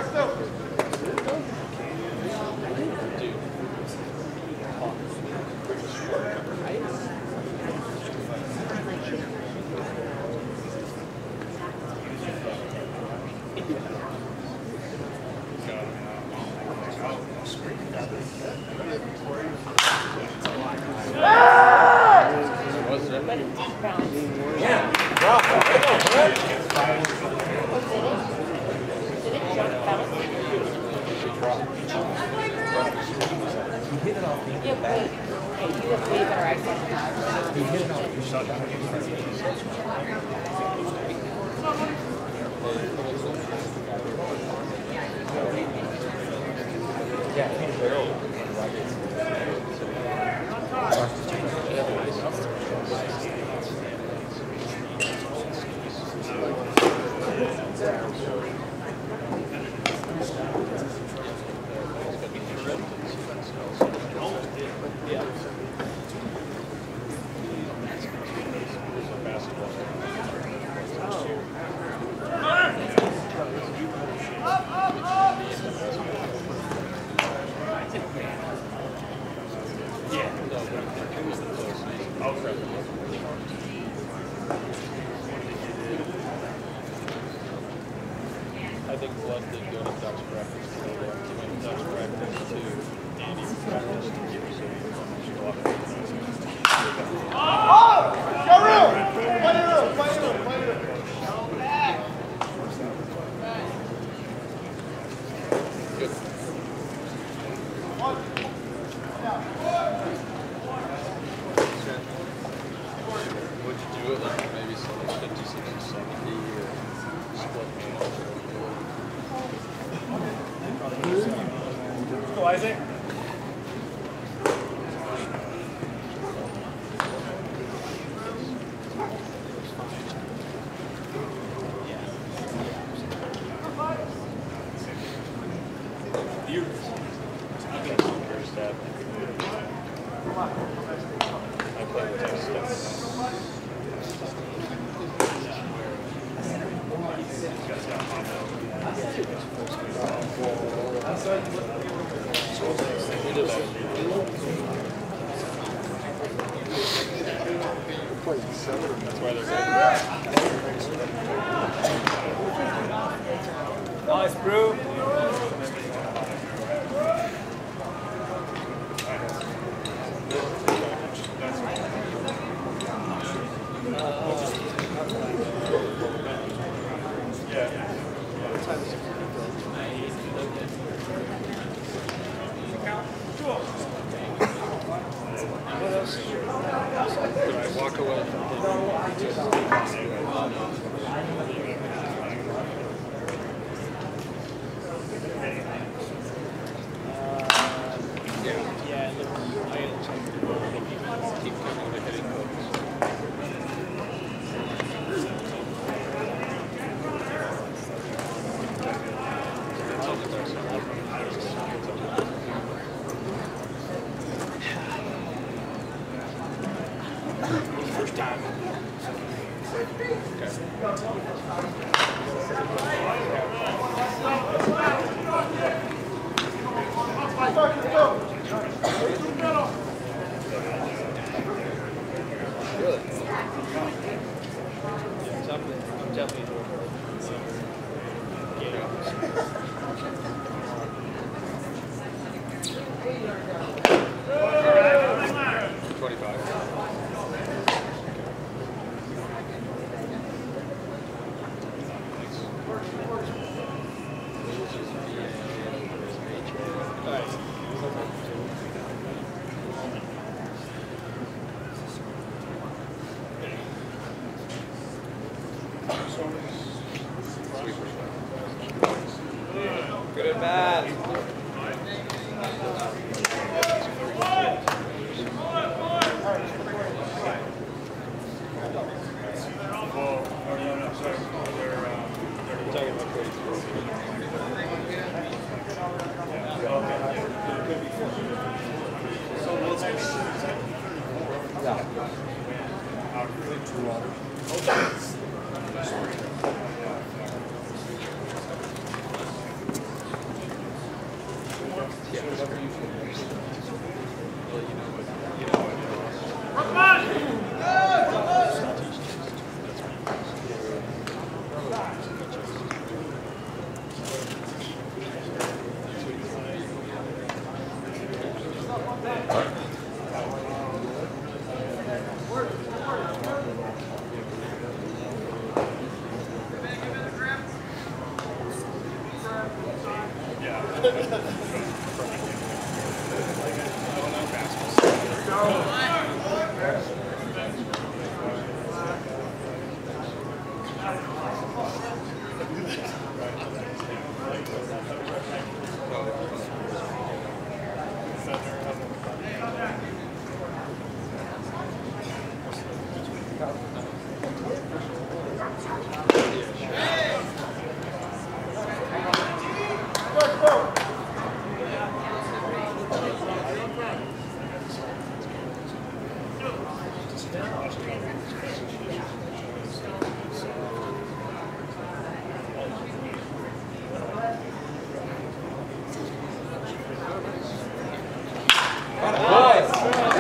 Good and bad.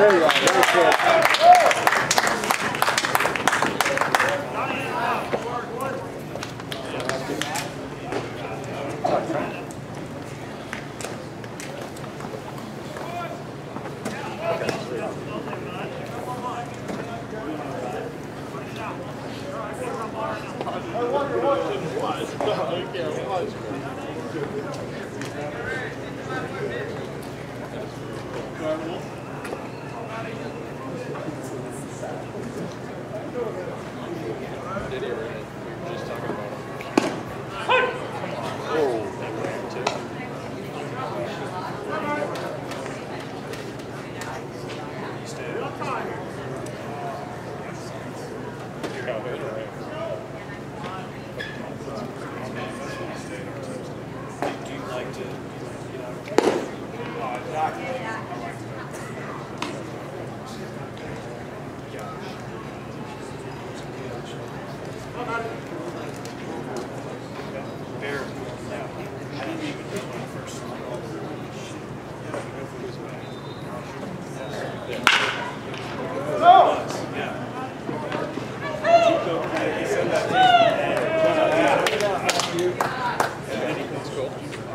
There you are. Very good. I wonder what it was. No, I can't watch. Carnival. Did he really? We were just talking about him. Do you like to, you know, Bear, yeah. I didn't even do my first one. He said that. That's cool.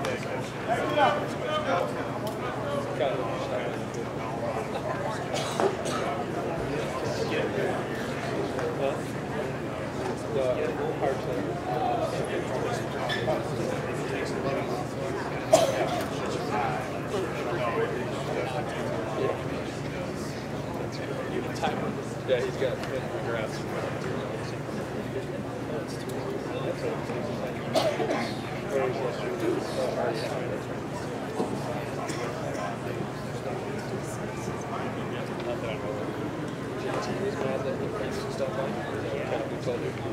Got it. Huh? The hard Yeah, he's got grass. He's mad that he puts stuff on. Okay, we told you.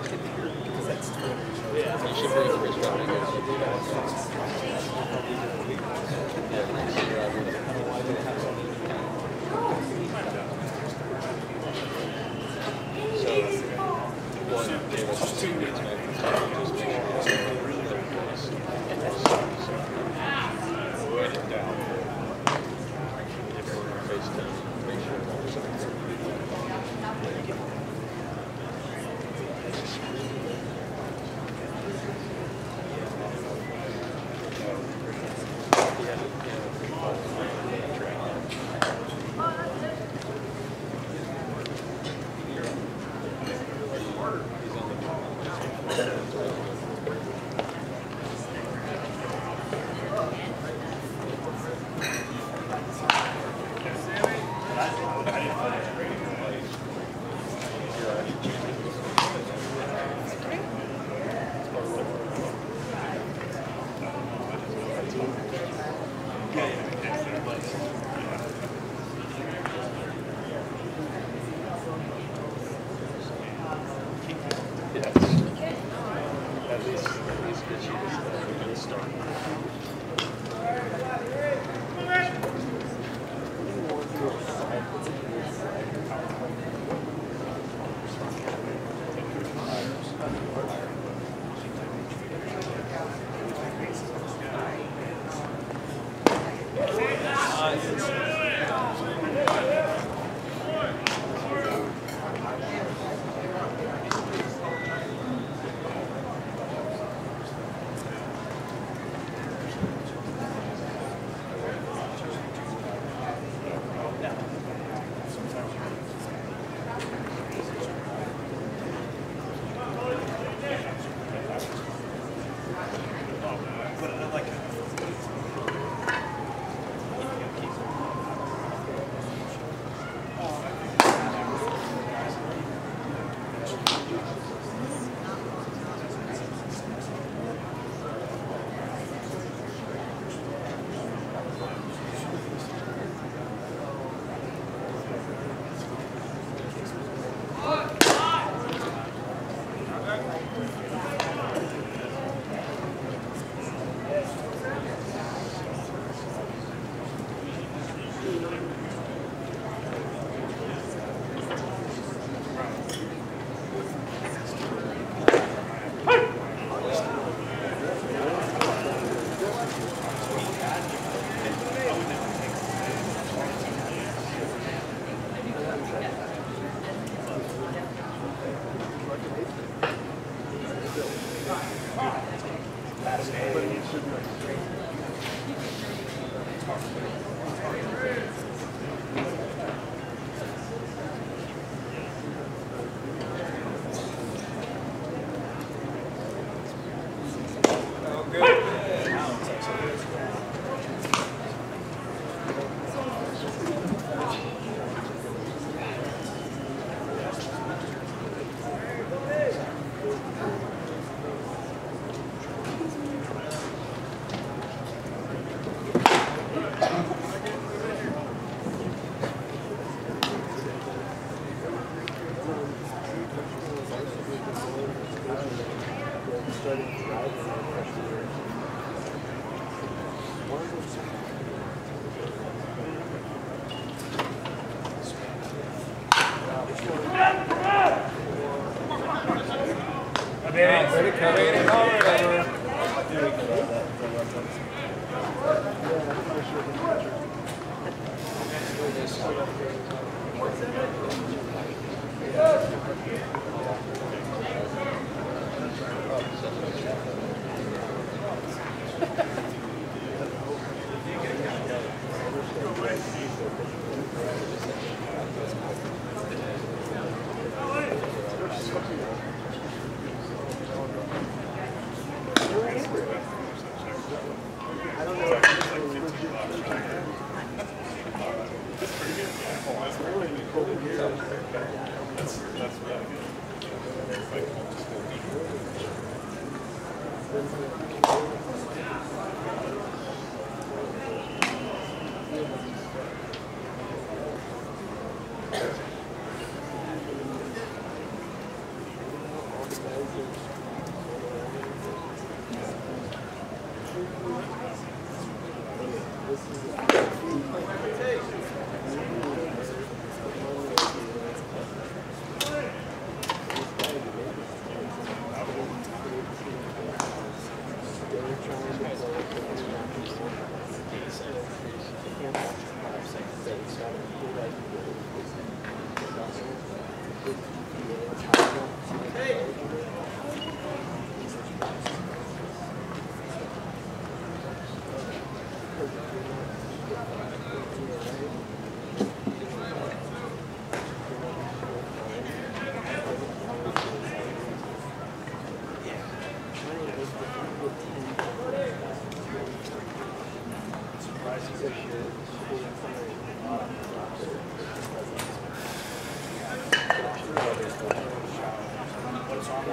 Because that's totally Yeah. You should bring Chris Rodriguez. So, one, gave us two weeks back. Just make sure it's really good for us. Write it down. If we're on FaceTime, make sure it's something.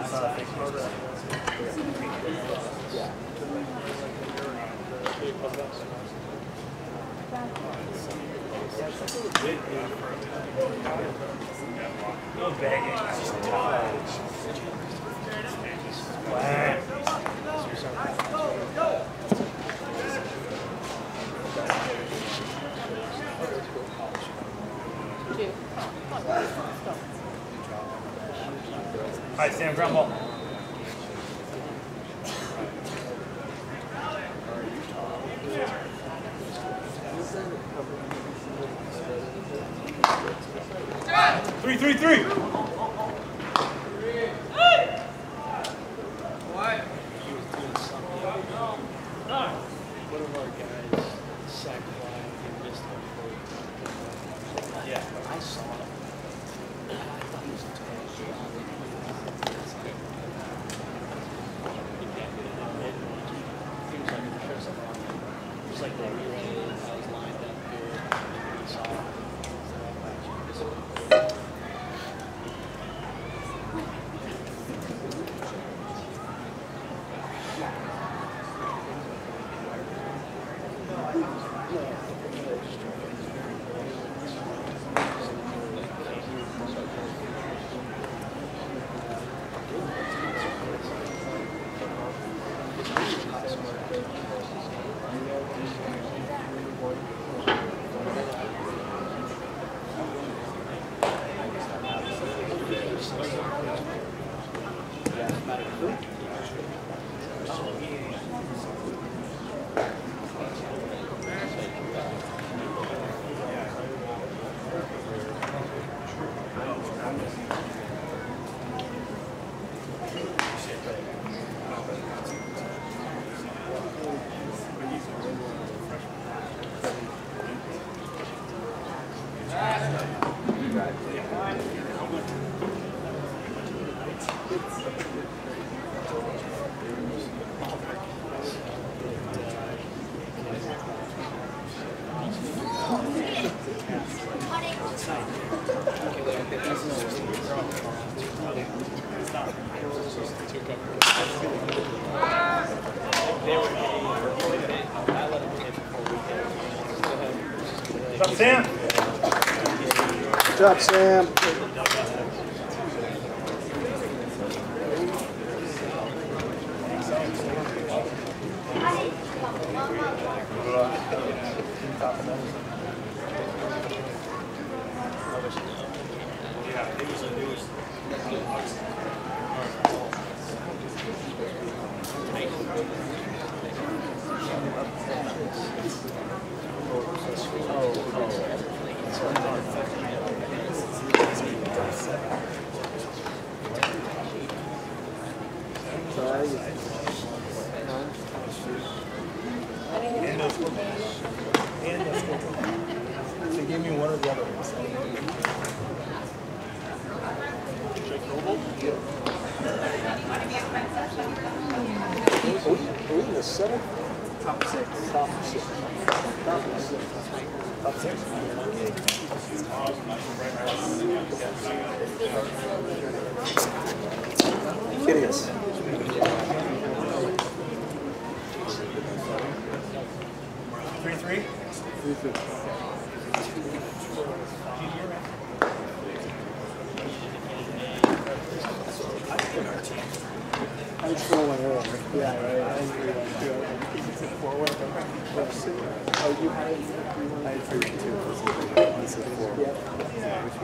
No bagging, it's just tough. Wow. All right, Sam, ground ball. Three, three, three. One of our guys sacked fly and missed him for yeah, I saw him. I thought he was a total shot. He can't get it in mid. He was like a first of all. It was like the rear end. I was lined up good. And he saw him. Good job, Sam. Good job, Sam. So give me one or the other. Are we, are we in the seventh? Top six. Top six. Top six. Top six. You kidding us? Three, three. Three, three. I just don't want to roll. Yeah, right. I agree with that too. I think it's a forward. Oh, you had three, one? I had three, two. This is four. Yeah. Which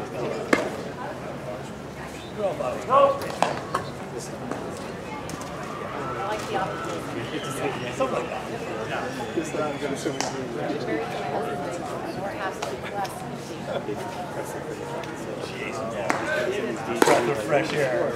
I like the opposite. Something like that. This is I'm going to show you. Very or has to be less. Breath of fresh air.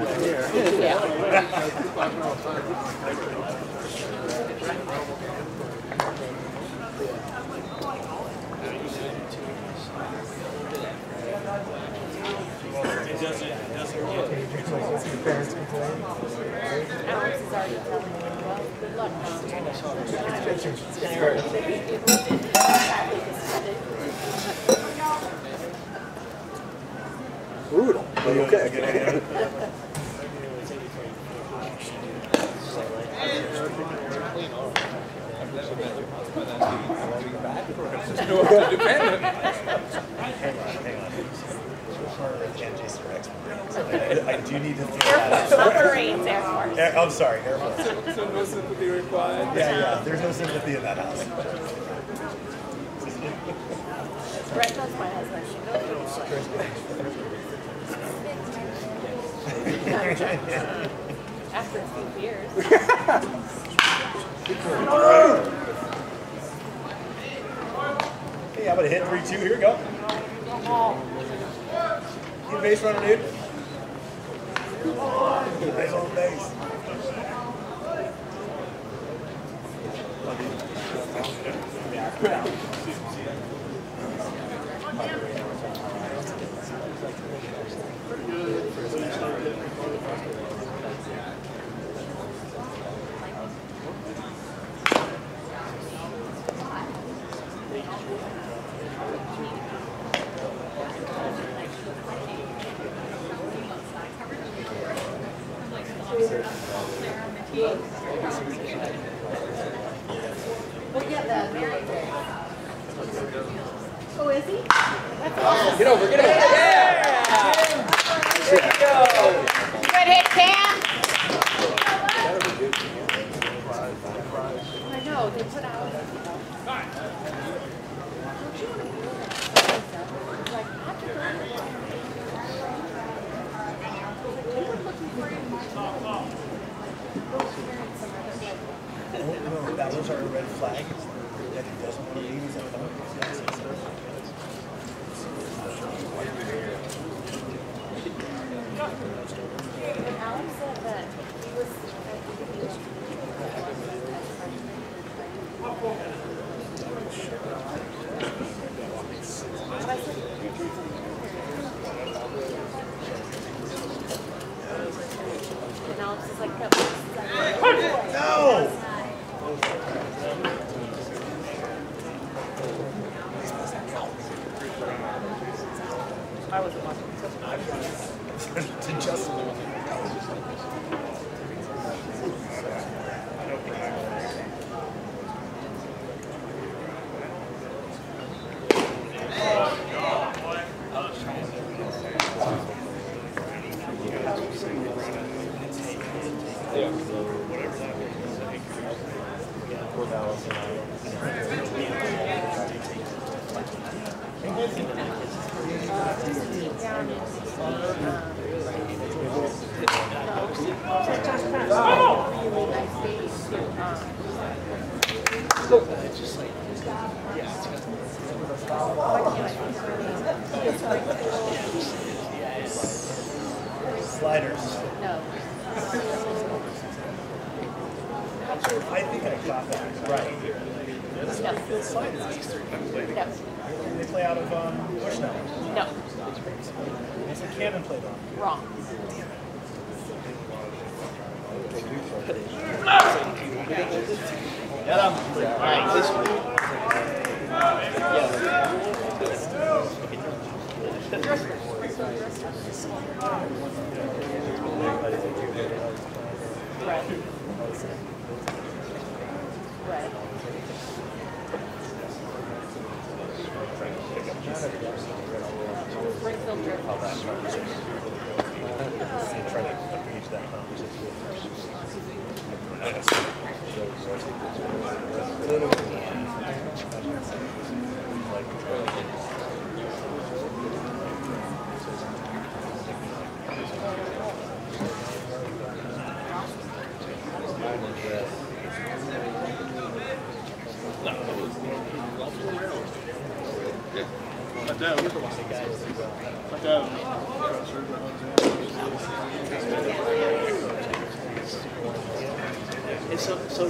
It doesn't, it doesn't work. Your parents complain. Alex is already telling me, well, good luck. Brutal, but okay. I do need to throw Air that Force, out. not Marines, Air Force. Air- I'm sorry, Air Force. So no sympathy required. Yeah, yeah, there's no sympathy in that house. Brett knows my husband. She knows after a few beers. Hey, I'm gonna hit three two. Here we go. Get base runner, dude. Nice on base. Well, yeah, the Mary. Oh, is he? That's awesome. Get over, get over. Yeah! There you go. Good hit, Cam. I know, they put out. No, that was our red flag. That he doesn't want to leave. He's at home. Alex said that he was. And Alex is like, no. No! I wasn't watching. To Justin. Sliders. No. I think I got that right. No. Sliders. No. They play out of um, Bushnell. No. It's a Cannon played on. Wrong. Get him. All right, this one. Red. Red. Springfield Drift. Try to engage that conversation. Let down. Let down. It's so, so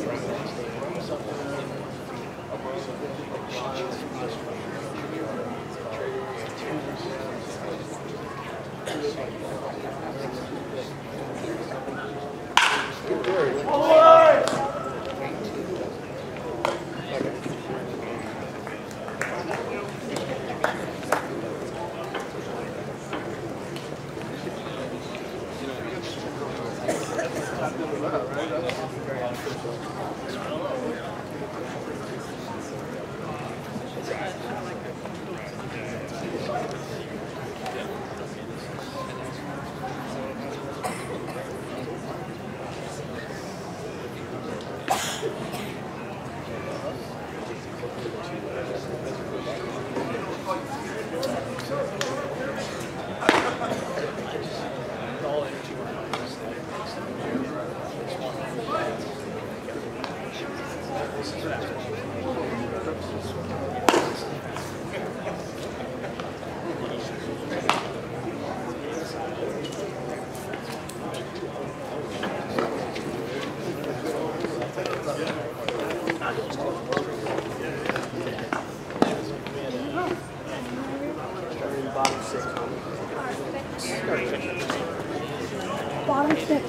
All energy went on this, like, Bottom six. Bottom six.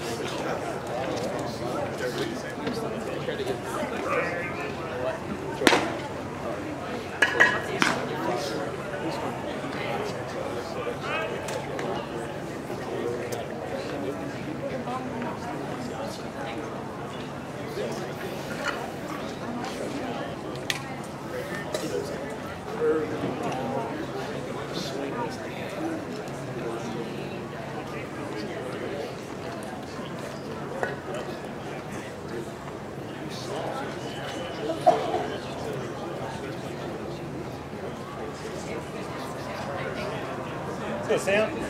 Let's go, Sam.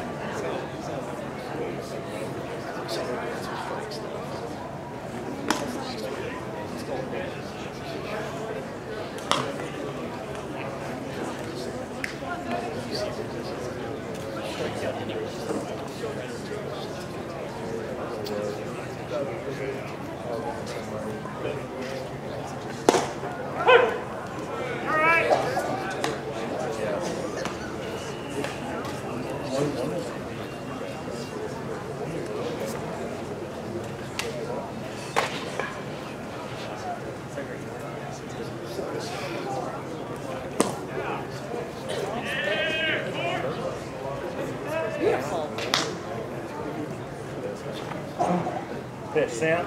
Pitch, Sam.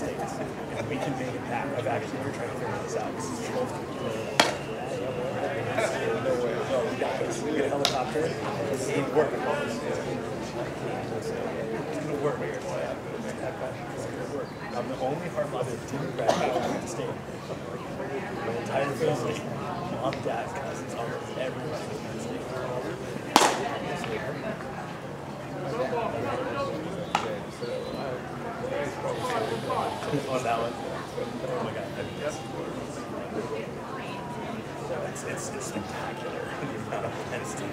We can make it back. I've actually never tried to figure this out. way. No, we got this. We get a helicopter. It's going to work. It's going to work. It's going to work. I'm the only hard-blooded Democrat in Washington State. My entire family, mom, dad, cousins, uncles, everyone in the state. On that one. Oh my god. It's, it's, it's spectacular. The amount of intensity.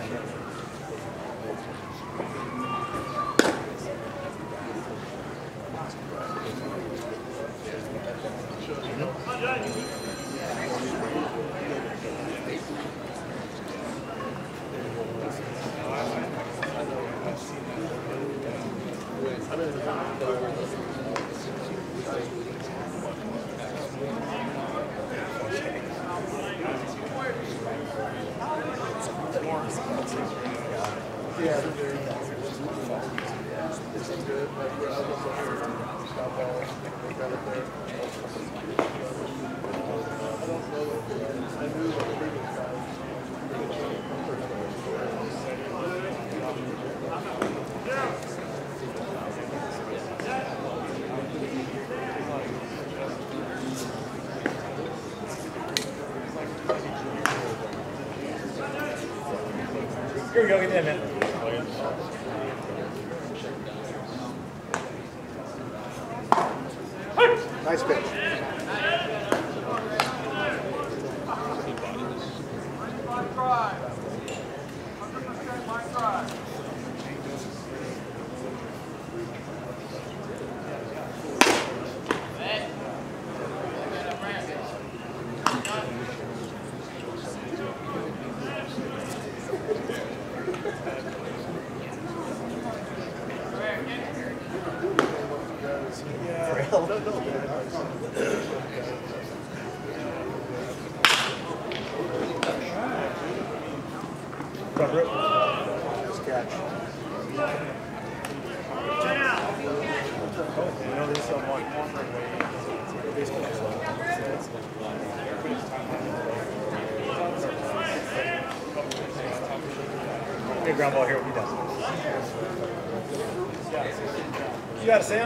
Here we go, get in, man. Nice pitch. Front row. Nice catch. Oh, you know there's someone. Hey, ground ball here, what he does. You got it, Sam?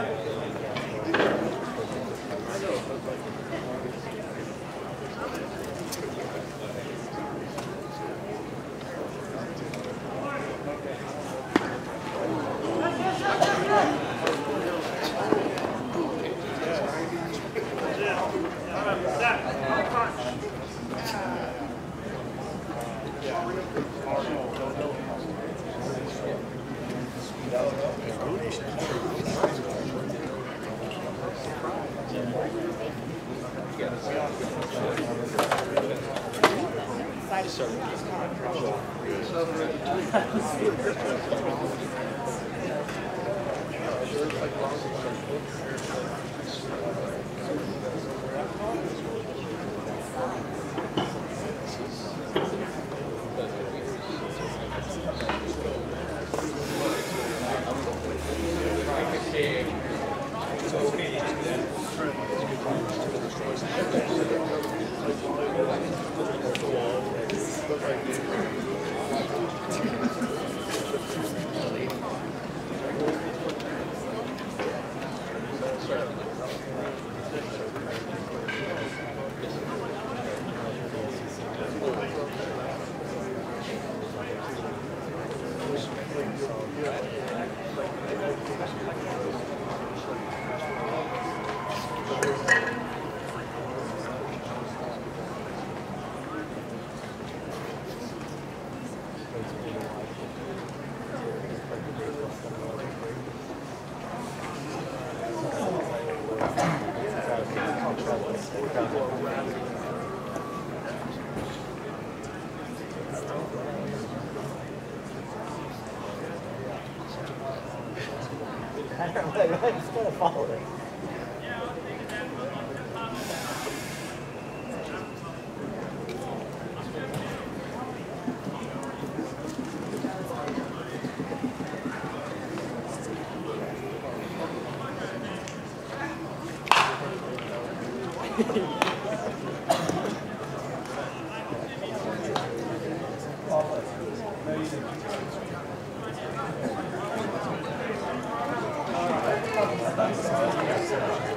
I don't know, I just gotta follow it.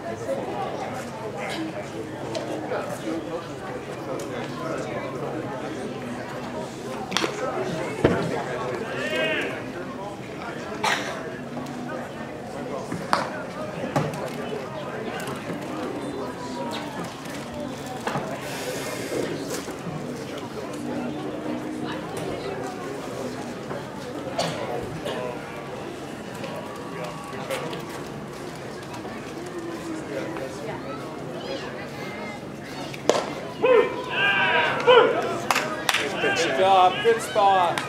Good job, good spot.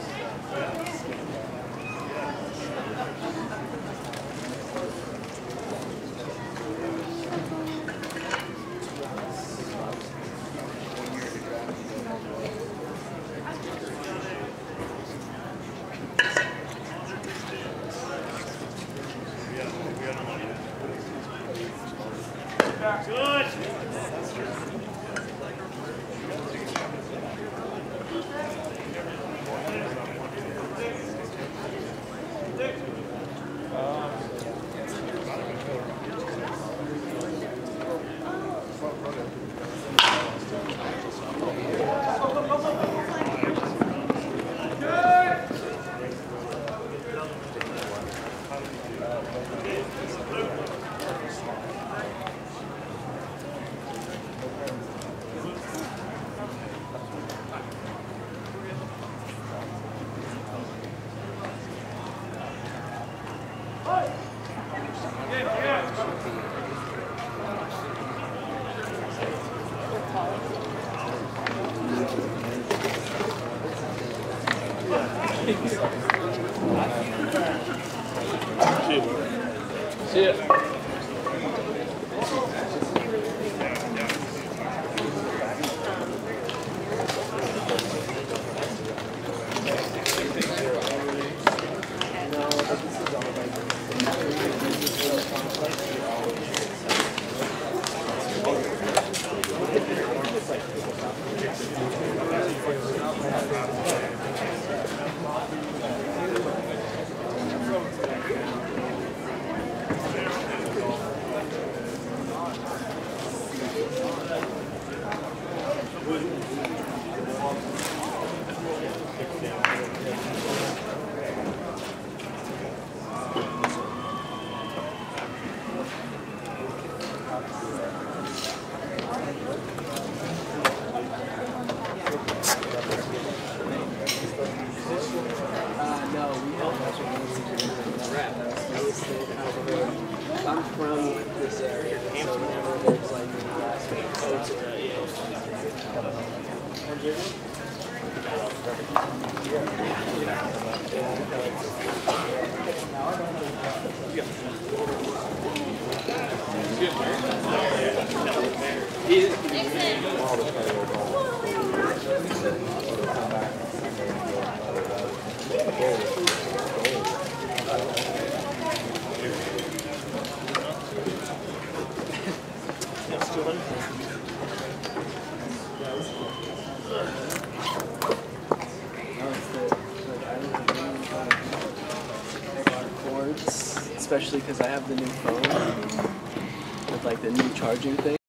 Good. See ya. I'm from this area, so whenever there's like any last codes or especially because I have the new phone with like the new charging thing.